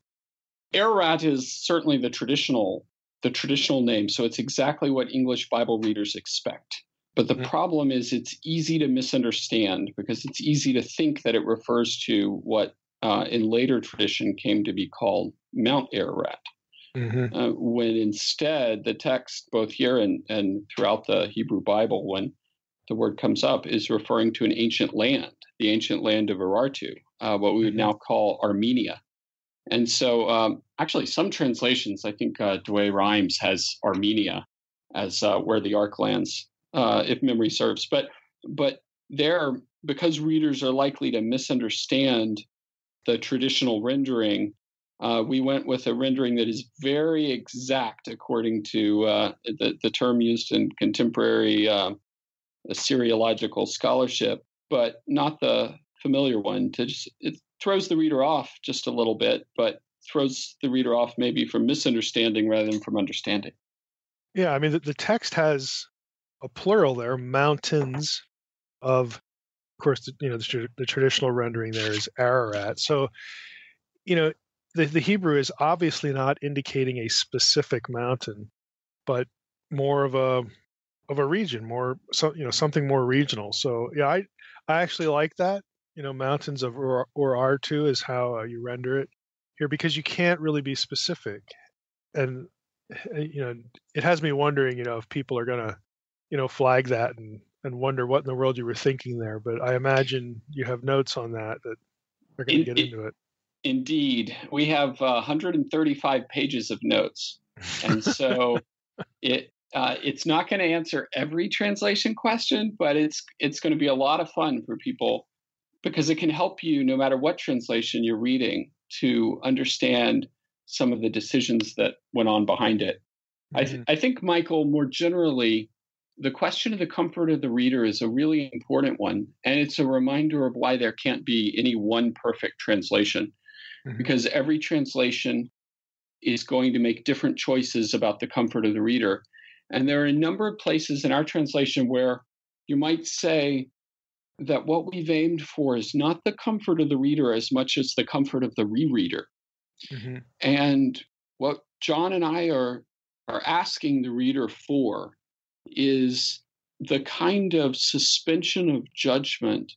Ararat is certainly the traditional the traditional name, so it's exactly what English Bible readers expect. But the mm-hmm. problem is it's easy to misunderstand because it's easy to think that it refers to what uh, in later tradition came to be called Mount Ararat, mm-hmm. uh, when instead the text, both here and, and throughout the Hebrew Bible, when the word comes up, is referring to an ancient land, the ancient land of Urartu, uh, what we would mm-hmm. now call Armenia. And so um, actually some translations, I think uh, Dwayne Rhymes has Armenia as uh, where the ark lands, uh, if memory serves. But but there, because readers are likely to misunderstand the traditional rendering, uh, we went with a rendering that is very exact according to uh, the, the term used in contemporary uh, Assyriological scholarship, but not the familiar one. To just, it throws the reader off just a little bit, but throws the reader off maybe from misunderstanding rather than from understanding. Yeah, I mean, the, the text has a plural there, mountains of, of course, the, you know, the, the traditional rendering there is Ararat. So, you know, the, the Hebrew is obviously not indicating a specific mountain, but more of a of a region, more so, you know, something more regional. So, yeah, I I actually like that. You know, mountains of or Urartu is how uh, you render it here, because you can't really be specific, and you know, it has me wondering, you know, if people are gonna, you know, flag that and and wonder what in the world you were thinking there. But I imagine you have notes on that that are going to get in, into it. Indeed, we have uh, one hundred thirty-five pages of notes, and so it. Uh, it's not going to answer every translation question, but it's it's going to be a lot of fun for people because it can help you, no matter what translation you're reading, to understand some of the decisions that went on behind it. Mm-hmm. I, th- I think, Michael, more generally, the question of the comfort of the reader is a really important one, and it's a reminder of why there can't be any one perfect translation, mm-hmm. because every translation is going to make different choices about the comfort of the reader. And there are a number of places in our translation where you might say that what we've aimed for is not the comfort of the reader as much as the comfort of the rereader. Mm-hmm. And what John and I are, are asking the reader for is the kind of suspension of judgment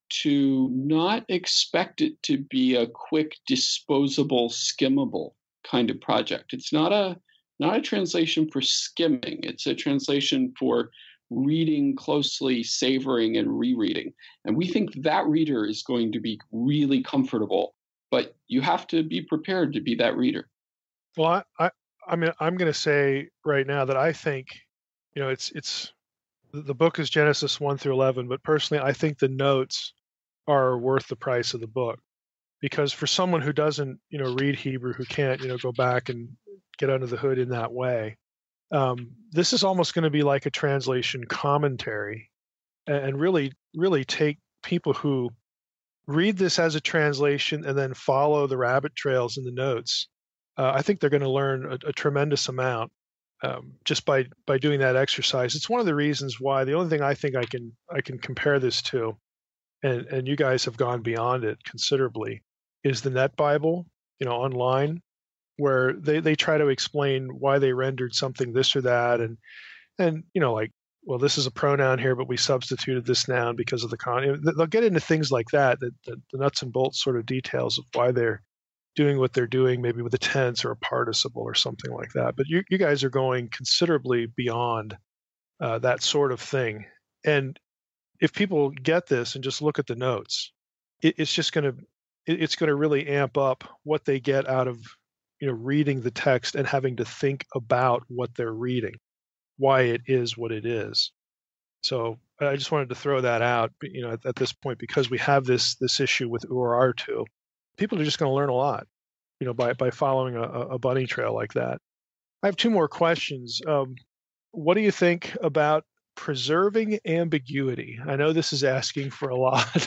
to not expect it to be a quick, disposable, skimmable kind of project. It's not a Not a translation for skimming. It's a translation for reading closely, savoring, and rereading. And we think that reader is going to be really comfortable but you have to be prepared to be that reader. Well, I, I, I mean, I'm going to say right now that I think, you know, it's it's the book is Genesis one through eleven, but personally, I think the notes are worth the price of the book, because for someone who doesn't, you know, read Hebrew, who can't, you know, go back and get under the hood in that way, um, this is almost going to be like a translation commentary, and really, really take people who read this as a translation and then follow the rabbit trails in the notes. Uh, I think they're going to learn a, a tremendous amount um, just by by doing that exercise. It's one of the reasons why. The only thing I think I can I can compare this to, and and you guys have gone beyond it considerably, is the Net Bible, you know, online, where they they try to explain why they rendered something this or that, and and you know, like, well, this is a pronoun here, but we substituted this noun because of the con. They'll get into things like that, that, that the nuts and bolts sort of details of why they're doing what they're doing, maybe with a tense or a participle or something like that. But you, you guys are going considerably beyond uh, that sort of thing. And if people get this and just look at the notes, it, it's just going to it, it's going to really amp up what they get out of, you know, reading the text and having to think about what they're reading, why it is what it is. So I just wanted to throw that out, you know, at, at this point, because we have this this issue with U R R two. People are just going to learn a lot, you know, by by following a, a bunny trail like that. I have two more questions. Um, what do you think about preserving ambiguity? I know this is asking for a lot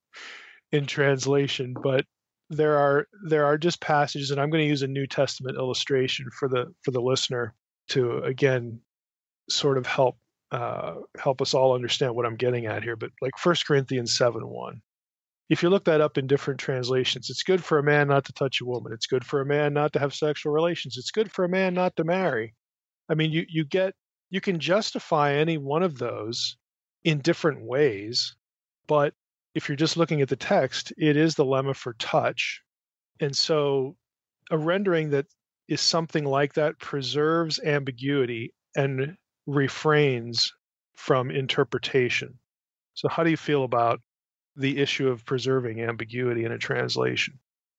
in translation, but there are there are just passages, and I'm going to use a New Testament illustration for the for the listener to, again, sort of help uh, help us all understand what I'm getting at here. But like First Corinthians seven one, if you look that up in different translations, it's good for a man not to touch a woman. It's good for a man not to have sexual relations. It's good for a man not to marry. I mean, you you get you can justify any one of those in different ways, but if you're just looking at the text, it is the lemma for touch. And so a rendering that is something like that preserves ambiguity and refrains from interpretation. So how do you feel about the issue of preserving ambiguity in a translation?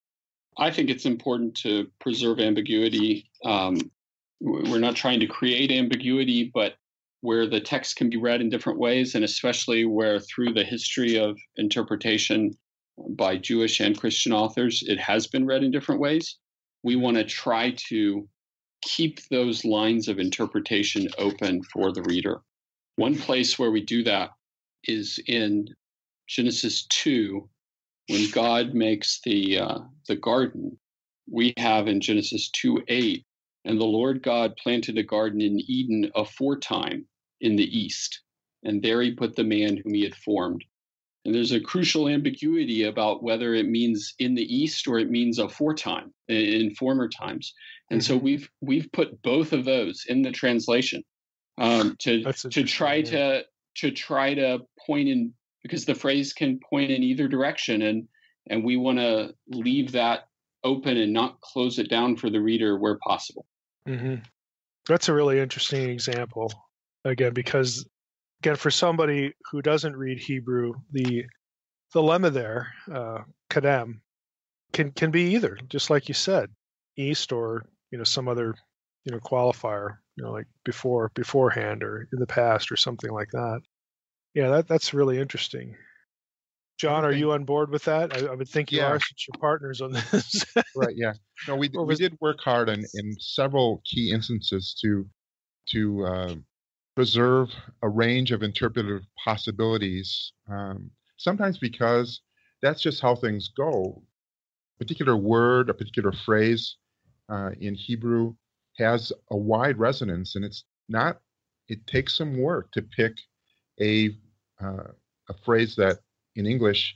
I think it's important to preserve ambiguity. Um, we're not trying to create ambiguity, but where the text can be read in different ways, and especially where through the history of interpretation by Jewish and Christian authors, it has been read in different ways, we want to try to keep those lines of interpretation open for the reader. One place where we do that is in Genesis two, when God makes the uh, the garden. We have in Genesis two eight, and the Lord God planted a garden in Eden aforetime in the east, and there he put the man whom he had formed. And there's a crucial ambiguity about whether it means in the east or it means aforetime, in former times. And mm-hmm. so we've we've put both of those in the translation um, to to try yeah. to to try to point in, because the phrase can point in either direction, and and we want to leave that open and not close it down for the reader where possible. Mm-hmm. That's a really interesting example, again, because again, for somebody who doesn't read Hebrew, the the lemma there, uh, kadem, can can be either, just like you said, east or, you know, some other, you know, qualifier, you know, like before, beforehand, or in the past, or something like that. Yeah, that that's really interesting. John, are you on board with that? I, I would think you yeah. are, since you're partners on this. Right. Yeah. No, we we did work hard in, in several key instances to to uh, preserve a range of interpretive possibilities. Um, sometimes because that's just how things go. A particular word, a particular phrase uh, in Hebrew has a wide resonance, and it's not. It takes some work to pick a uh, a phrase that in English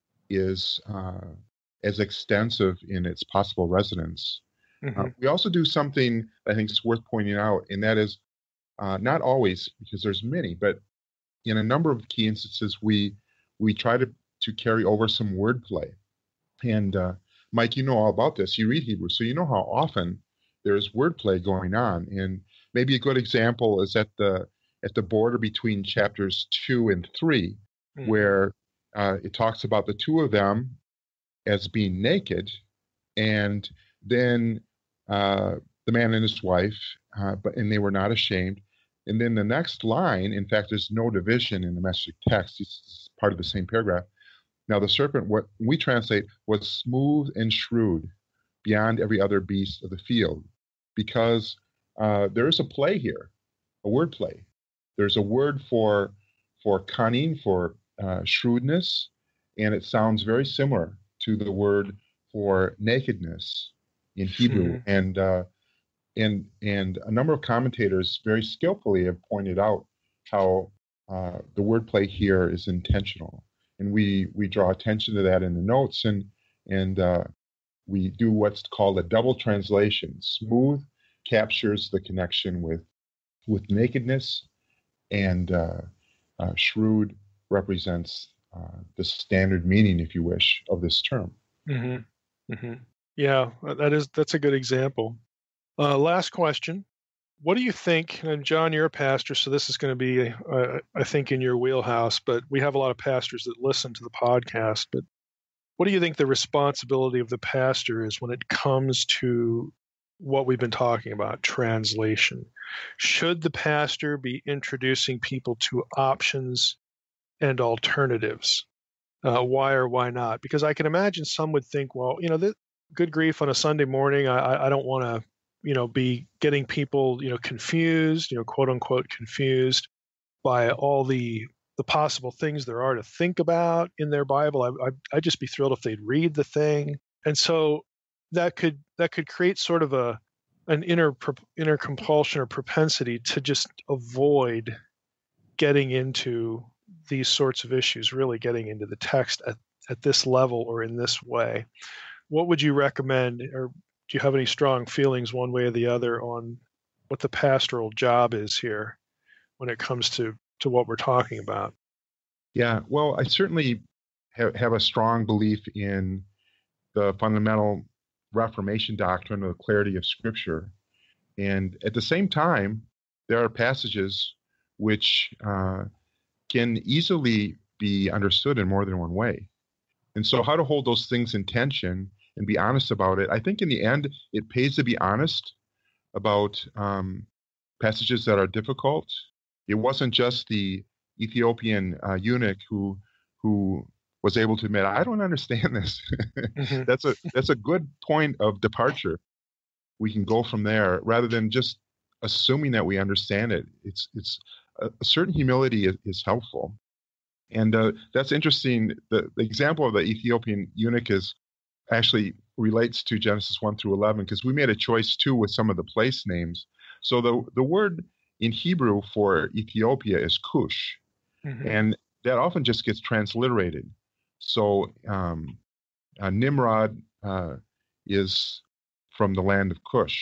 is uh, as extensive in its possible resonance. Mm-hmm. Uh, we also do something I think is worth pointing out, and that is uh, not always, because there's many, but in a number of key instances, we we try to, to carry over some wordplay. And uh, Mike, you know all about this. You read Hebrew, so you know how often there's wordplay going on. And maybe a good example is at the at the border between chapters two and three, mm-hmm. where uh, it talks about the two of them as being naked, and then uh, the man and his wife, uh, but and they were not ashamed. And then the next line, in fact, there's no division in the message text. It's part of the same paragraph. Now the serpent, what we translate, was smooth and shrewd beyond every other beast of the field, because uh, there is a play here, a word play. There's a word for for cunning, for uh, shrewdness, and it sounds very similar to the word for nakedness in Hebrew. Mm-hmm. And uh, and and a number of commentators very skillfully have pointed out how uh, the wordplay here is intentional, and we we draw attention to that in the notes, and and uh, we do what's called a double translation. Smooth captures the connection with with nakedness, and uh, uh, shrewd represents uh, the standard meaning, if you wish, of this term. Mm-hmm. Mm-hmm. Yeah, that is that's a good example. Uh, last question. What do you think, and John, you're a pastor, so this is going to be, uh, I think, in your wheelhouse, but we have a lot of pastors that listen to the podcast, but what do you think the responsibility of the pastor is when it comes to what we've been talking about, translation? Should the pastor be introducing people to options and alternatives? Uh, why or why not? Because I can imagine some would think, well, you know, th- good grief, on a Sunday morning, I, I don't want to, you know, be getting people, you know, confused, you know, quote unquote confused by all the the possible things there are to think about in their Bible. I, I, I'd just be thrilled if they'd read the thing. And so that could that could create sort of a an inner inner compulsion or propensity to just avoid getting into these sorts of issues, really getting into the text at, at this level or in this way. What would you recommend, or do you have any strong feelings one way or the other on what the pastoral job is here when it comes to, to what we're talking about? Yeah, well, I certainly have, have a strong belief in the fundamental Reformation doctrine of the clarity of Scripture. And at the same time, there are passages which uh, can easily be understood in more than one way. And so how to hold those things in tension and be honest about it, I think in the end, it pays to be honest about um, passages that are difficult. It wasn't just the Ethiopian uh, eunuch who who was able to admit, I don't understand this. Mm-hmm. That's a that's a good point of departure. We can go from there rather than just assuming that we understand it. It's it's a, a certain humility is, is helpful. And uh, that's interesting. The, the example of the Ethiopian eunuch is actually relates to Genesis one through eleven, because we made a choice too with some of the place names. So the, the word in Hebrew for Ethiopia is Cush, mm-hmm. and that often just gets transliterated. So um, uh, Nimrod uh, is from the land of Cush,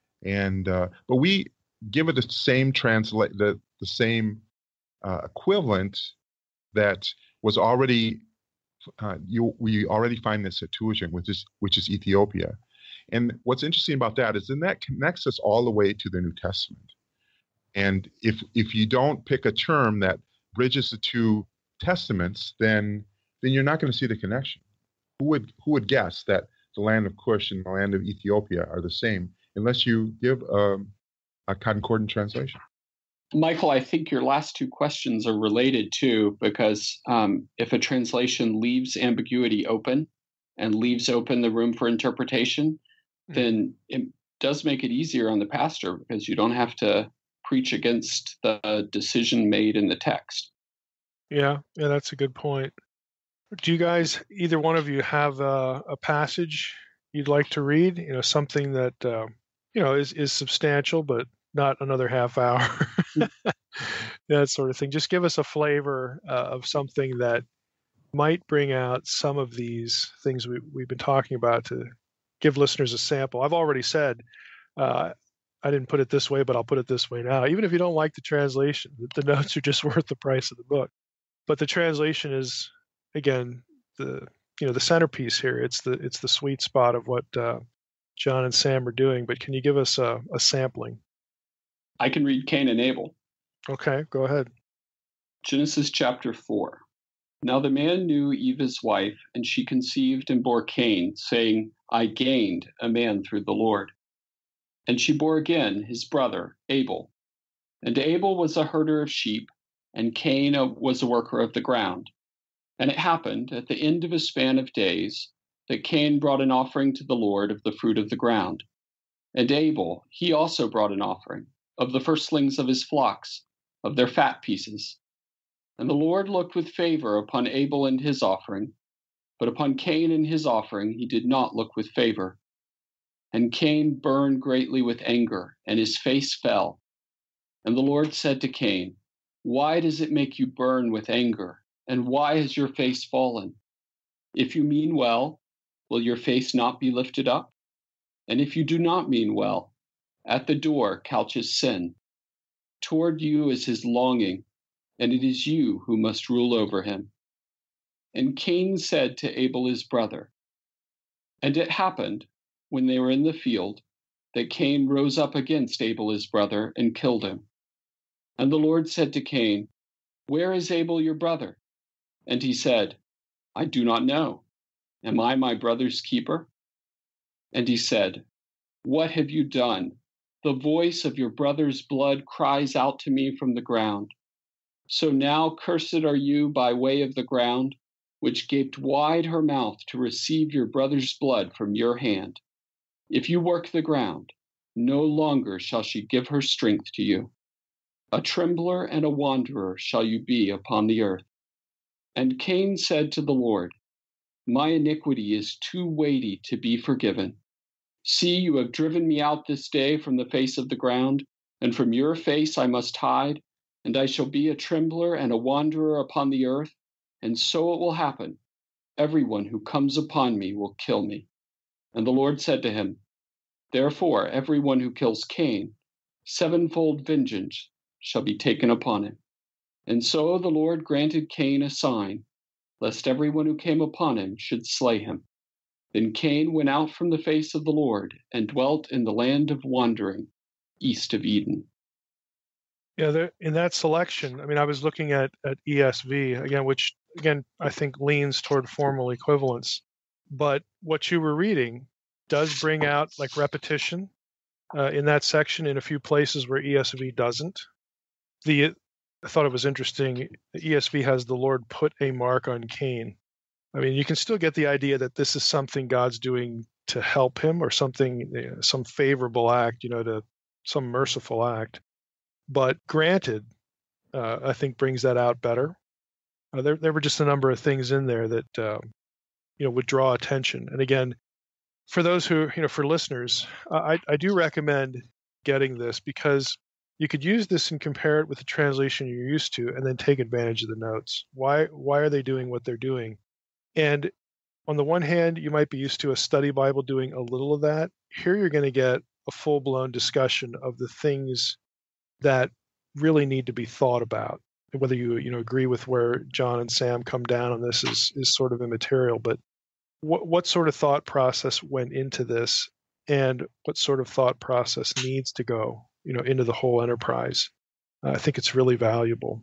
and uh, but we give it the same translate the the same uh, equivalent that was already uh, you we already find this Septuagint, which is which is Ethiopia. And what's interesting about that is then that connects us all the way to the New Testament. And if if you don't pick a term that bridges the two testaments, then then you're not going to see the connection. Who would who would guess that the land of Cush and the land of Ethiopia are the same, unless you give a, a concordant translation? Michael, I think your last two questions are related too, because um, if a translation leaves ambiguity open and leaves open the room for interpretation, mm-hmm. then it does make it easier on the pastor, because you don't have to preach against the decision made in the text. Yeah, yeah, that's a good point. Do you guys, either one of you, have a, a passage you'd like to read? You know, something that uh, you know is is substantial, but not another half hour, that sort of thing. Just give us a flavor uh, of something that might bring out some of these things we, we've been talking about, to give listeners a sample. I've already said, uh, I didn't put it this way, but I'll put it this way now. Even if you don't like the translation, the notes are just worth the price of the book. But the translation is, again, the you know the centerpiece here. It's the it's the sweet spot of what uh, John and Sam are doing. But can you give us a, a sampling? I can read Cain and Abel. Okay, go ahead. Genesis chapter four. Now the man knew Eve his wife, and she conceived and bore Cain, saying, I gained a man through the Lord. And she bore again his brother, Abel. And Abel was a herder of sheep, and Cain was a worker of the ground. And it happened, at the end of a span of days, that Cain brought an offering to the Lord of the fruit of the ground. And Abel, he also brought an offering of the firstlings of his flocks, of their fat pieces. And the Lord looked with favor upon Abel and his offering, but upon Cain and his offering he did not look with favor. And Cain burned greatly with anger, and his face fell. And the Lord said to Cain, Why does it make you burn with anger, and why has your face fallen? If you mean well, will your face not be lifted up? And if you do not mean well, at the door couches sin. Toward you is his longing, and it is you who must rule over him. And Cain said to Abel his brother, And it happened, when they were in the field, that Cain rose up against Abel his brother and killed him. And the Lord said to Cain, Where is Abel your brother? And he said, I do not know. Am I my brother's keeper? And he said, What have you done? The voice of your brother's blood cries out to me from the ground. So now cursed are you by way of the ground, which gaped wide her mouth to receive your brother's blood from your hand. If you work the ground, no longer shall she give her strength to you. A trembler and a wanderer shall you be upon the earth. And Cain said to the Lord, My iniquity is too weighty to be forgiven. See, you have driven me out this day from the face of the ground, and from your face I must hide, and I shall be a trembler and a wanderer upon the earth, and so it will happen. Everyone who comes upon me will kill me. And the Lord said to him, Therefore everyone who kills Cain, sevenfold vengeance shall be taken upon him. And so the Lord granted Cain a sign, lest everyone who came upon him should slay him. Then Cain went out from the face of the Lord and dwelt in the land of wandering, east of Eden. Yeah, there, in that selection, I mean, I was looking at, at E S V, again, which, again, I think leans toward formal equivalence. But what you were reading does bring out, like, repetition uh, in that section in a few places where E S V doesn't. The I thought it was interesting, the E S V has the Lord put a mark on Cain. I mean, you can still get the idea that this is something God's doing to help him, or something, you know, some favorable act, you know, to some merciful act. But granted, uh, I think brings that out better. Uh, there, there were just a number of things in there that, uh, you know, would draw attention. And again, for those who, you know, for listeners, I, I do recommend getting this, because you could use this and compare it with the translation you're used to, and then take advantage of the notes. Why, why are they doing what they're doing? And on the one hand, you might be used to a study Bible doing a little of that. Here you're going to get a full-blown discussion of the things that really need to be thought about. Whether you you know agree with where John and Sam come down on this is is sort of immaterial, but what what sort of thought process went into this, and what sort of thought process needs to go you know into the whole enterprise. Uh, I think it's really valuable.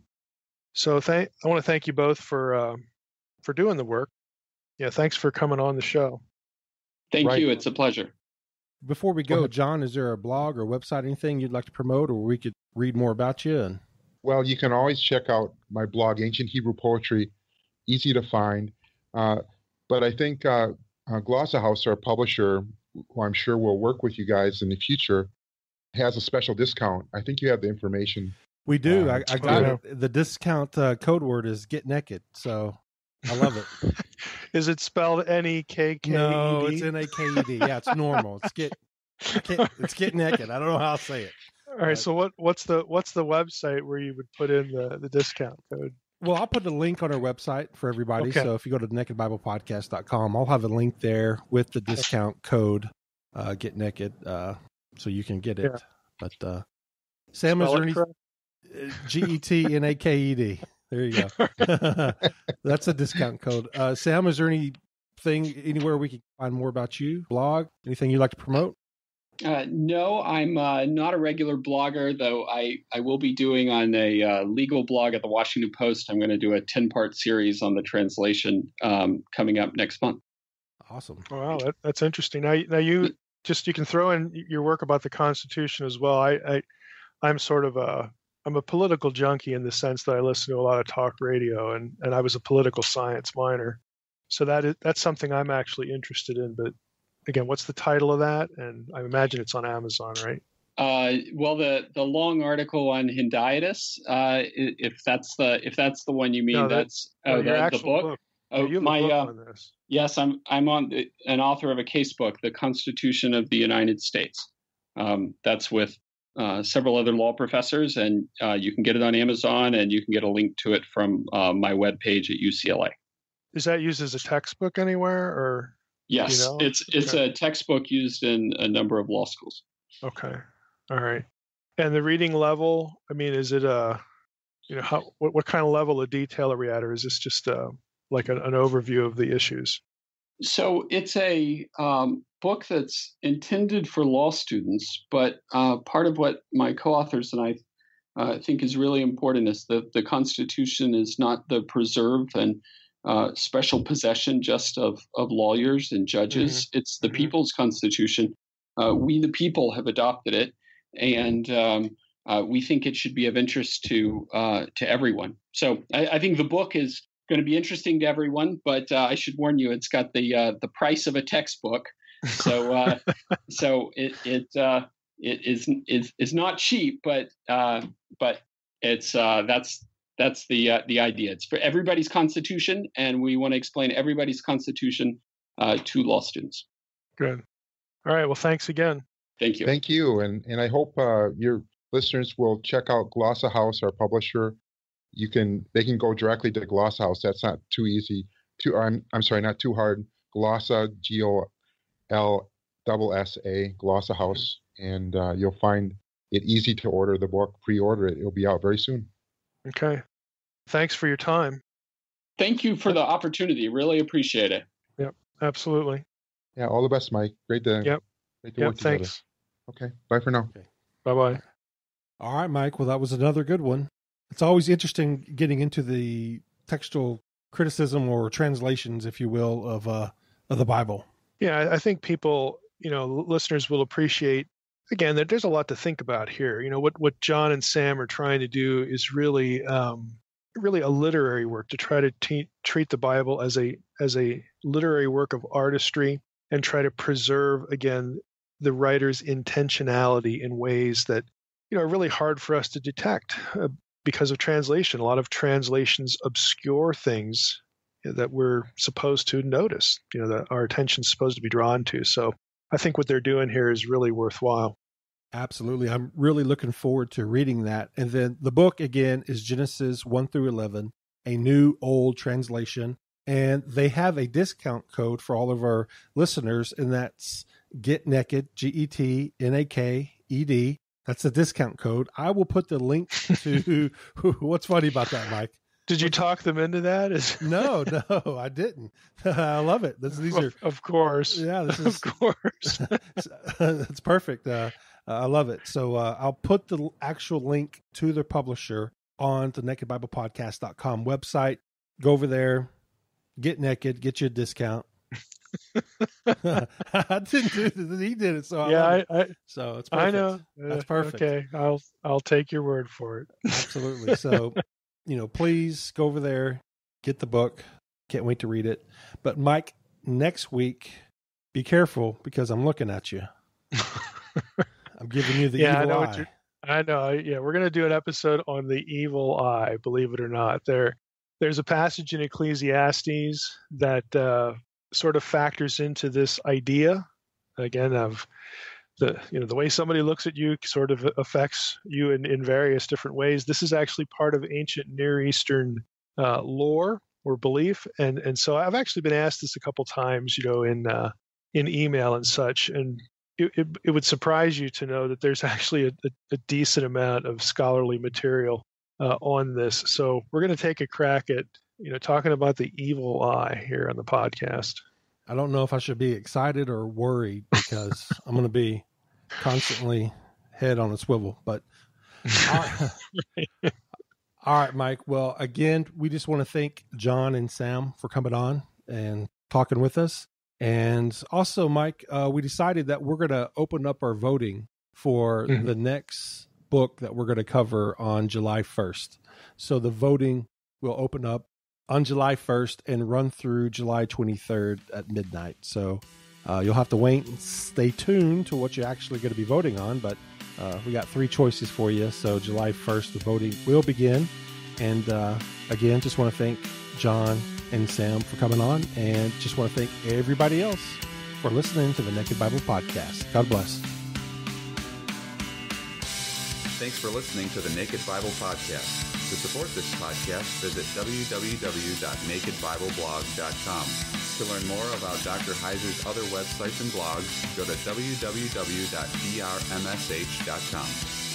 So thank I want to thank you both for uh, for doing the work. Yeah, thanks for coming on the show. Thank Right. you. It's a pleasure. Before we go, John, is there a blog or website, anything you'd like to promote, or we could read more about you? And Well, you can always check out my blog, Ancient Hebrew Poetry, easy to find. Uh, but I think uh, uh, Glossahouse, our publisher, who I'm sure will work with you guys in the future, has a special discount. I think you have the information. we do. Uh, I, I got yeah. it. The discount uh, code word is GETNAKED, so I love it. Is it spelled N E K K E D? No, it's N A K E D. Yeah, it's normal. It's get, get it's get naked. I don't know how to say it. All right. So what what's the what's the website where you would put in the, the discount code? Well, I'll put a link on our website for everybody. Okay. So if you go to naked bible podcast dot com, I'll have a link there with the discount code, uh, Get Naked, uh, so you can get it. Yeah. But uh, Sam, is Spell there it any correct? G E T N A K E D? There you go. That's a discount code. Uh, Sam, is there anything anywhere we can find more about you? Blog? Anything you'd like to promote? Uh, no, I'm uh, not a regular blogger, though I, I will be doing on a uh, legal blog at the Washington Post. I'm going to do a ten-part series on the translation um, coming up next month. Awesome. Wow, that, that's interesting. Now, now you just you can throw in your work about the Constitution as well. I, I I'm sort of a I'm a political junkie in the sense that I listen to a lot of talk radio, and, and I was a political science minor, so that is that's something I'm actually interested in. But again, what's the title of that? And I imagine it's on Amazon, right? Uh, well, the, the long article on Hindiatus, uh, if that's the if that's the one you mean, no, that, that's oh, no, your the, actual the book. book. Oh, you have my a book uh, on this. Yes, I'm I'm on the, an author of a case book, The Constitution of the United States. Um, that's with uh, several other law professors, and uh, you can get it on Amazon, and you can get a link to it from uh, my webpage at U C L A. Is that used as a textbook anywhere, or? Yes, you know? it's it's okay. a textbook used in a number of law schools. Okay, all right. And the reading level, I mean, is it a, you know, how what, what kind of level of detail are we at, or is this just uh, like an, an overview of the issues? So it's a um, book that's intended for law students, but uh, part of what my co-authors and I uh, think is really important is that the Constitution is not the preserved and uh, special possession just of, of lawyers and judges. Mm-hmm. It's the mm-hmm. people's Constitution. Uh, we, the people, have adopted it, and um, uh, we think it should be of interest to uh, to everyone. So I, I think the book is going to be interesting to everyone, but uh, I should warn you, it's got the uh, the price of a textbook, so uh, so it it uh, it is is is not cheap, but uh, but it's uh, that's that's the uh, the idea. It's for everybody's Constitution, and we want to explain everybody's Constitution uh, to law students. Good. All right. Well, thanks again. Thank you. Thank you, and and I hope uh, your listeners will check out Glossa House, our publisher. You can they can go directly to Glossa House. That's not too easy. Too I'm I'm sorry, not too hard. Glossa, G O L S S A, Glossa House, and uh, you'll find it easy to order the book. Pre-order it; it'll be out very soon. Okay. Thanks for your time. Thank you for the opportunity. Really appreciate it. Yep, absolutely. Yeah, all the best, Mike. Great to yep. great to yep, work together. Thanks. Okay, bye for now. Okay. Bye bye. All right, Mike. Well, that was another good one. It's always interesting getting into the textual criticism or translations, if you will, of uh, of the Bible. Yeah, I think people, you know, listeners will appreciate, again, that there's a lot to think about here. You know, what, what John and Sam are trying to do is really, um, really a literary work to try to te- treat the Bible as a as a literary work of artistry and try to preserve, again, the writer's intentionality in ways that, you know, are really hard for us to detect. Uh, Because of translation, a lot of translations obscure things that we're supposed to notice, you know, that our attention's supposed to be drawn to. So I think what they're doing here is really worthwhile. Absolutely. I'm really looking forward to reading that. And then the book, again, is Genesis one through eleven, a new old translation. And they have a discount code for all of our listeners, and that's GETNAKED, G E T N A K E D. That's the discount code. I will put the link to what's funny about that, Mike. Did you talk them into that? Is... No, no, I didn't. I love it. This, these are, of course. Yeah, this is, of course. It's perfect. Uh, I love it. So uh, I'll put the actual link to the publisher on the naked bible podcast dot com website. Go over there, get naked, get you a discount. I didn't do it. He did it. So I yeah, I, I, so it's perfect. I know. That's perfect. Okay, I'll I'll take your word for it. Absolutely. So, you know, please go over there, get the book. Can't wait to read it. But Mike, next week, be careful because I'm looking at you. I'm giving you the yeah, evil I know eye. what you're, I know. Yeah, we're gonna do an episode on the evil eye. Believe it or not, there there's a passage in Ecclesiastes that uh, sort of factors into this idea again of the you know the way somebody looks at you sort of affects you in, in various different ways. This is actually part of ancient Near Eastern uh, lore or belief, and and so I've actually been asked this a couple times, you know, in uh, in email and such, and it, it, it would surprise you to know that there's actually a, a, a decent amount of scholarly material uh, on this. So we're going to take a crack at you know talking about the evil eye here on the podcast. I don't know if I should be excited or worried because I'm going to be constantly head on a swivel. But all right. All right, Mike. Well, again, we just want to thank John and Sam for coming on and talking with us. And also, Mike, uh, we decided that we're going to open up our voting for mm-hmm. the next book that we're going to cover on July first. So the voting will open up on July first and run through July twenty-third at midnight. So uh, you'll have to wait and stay tuned to what you're actually going to be voting on. But uh, we got three choices for you. So July first, the voting will begin. And uh, again, just want to thank John and Sam for coming on, and just want to thank everybody else for listening to the Naked Bible Podcast. God bless. Thanks for listening to the Naked Bible Podcast. To support this podcast, visit w w w dot naked bible blog dot com. To learn more about Doctor Heiser's other websites and blogs, go to w w w dot d r m s h dot com.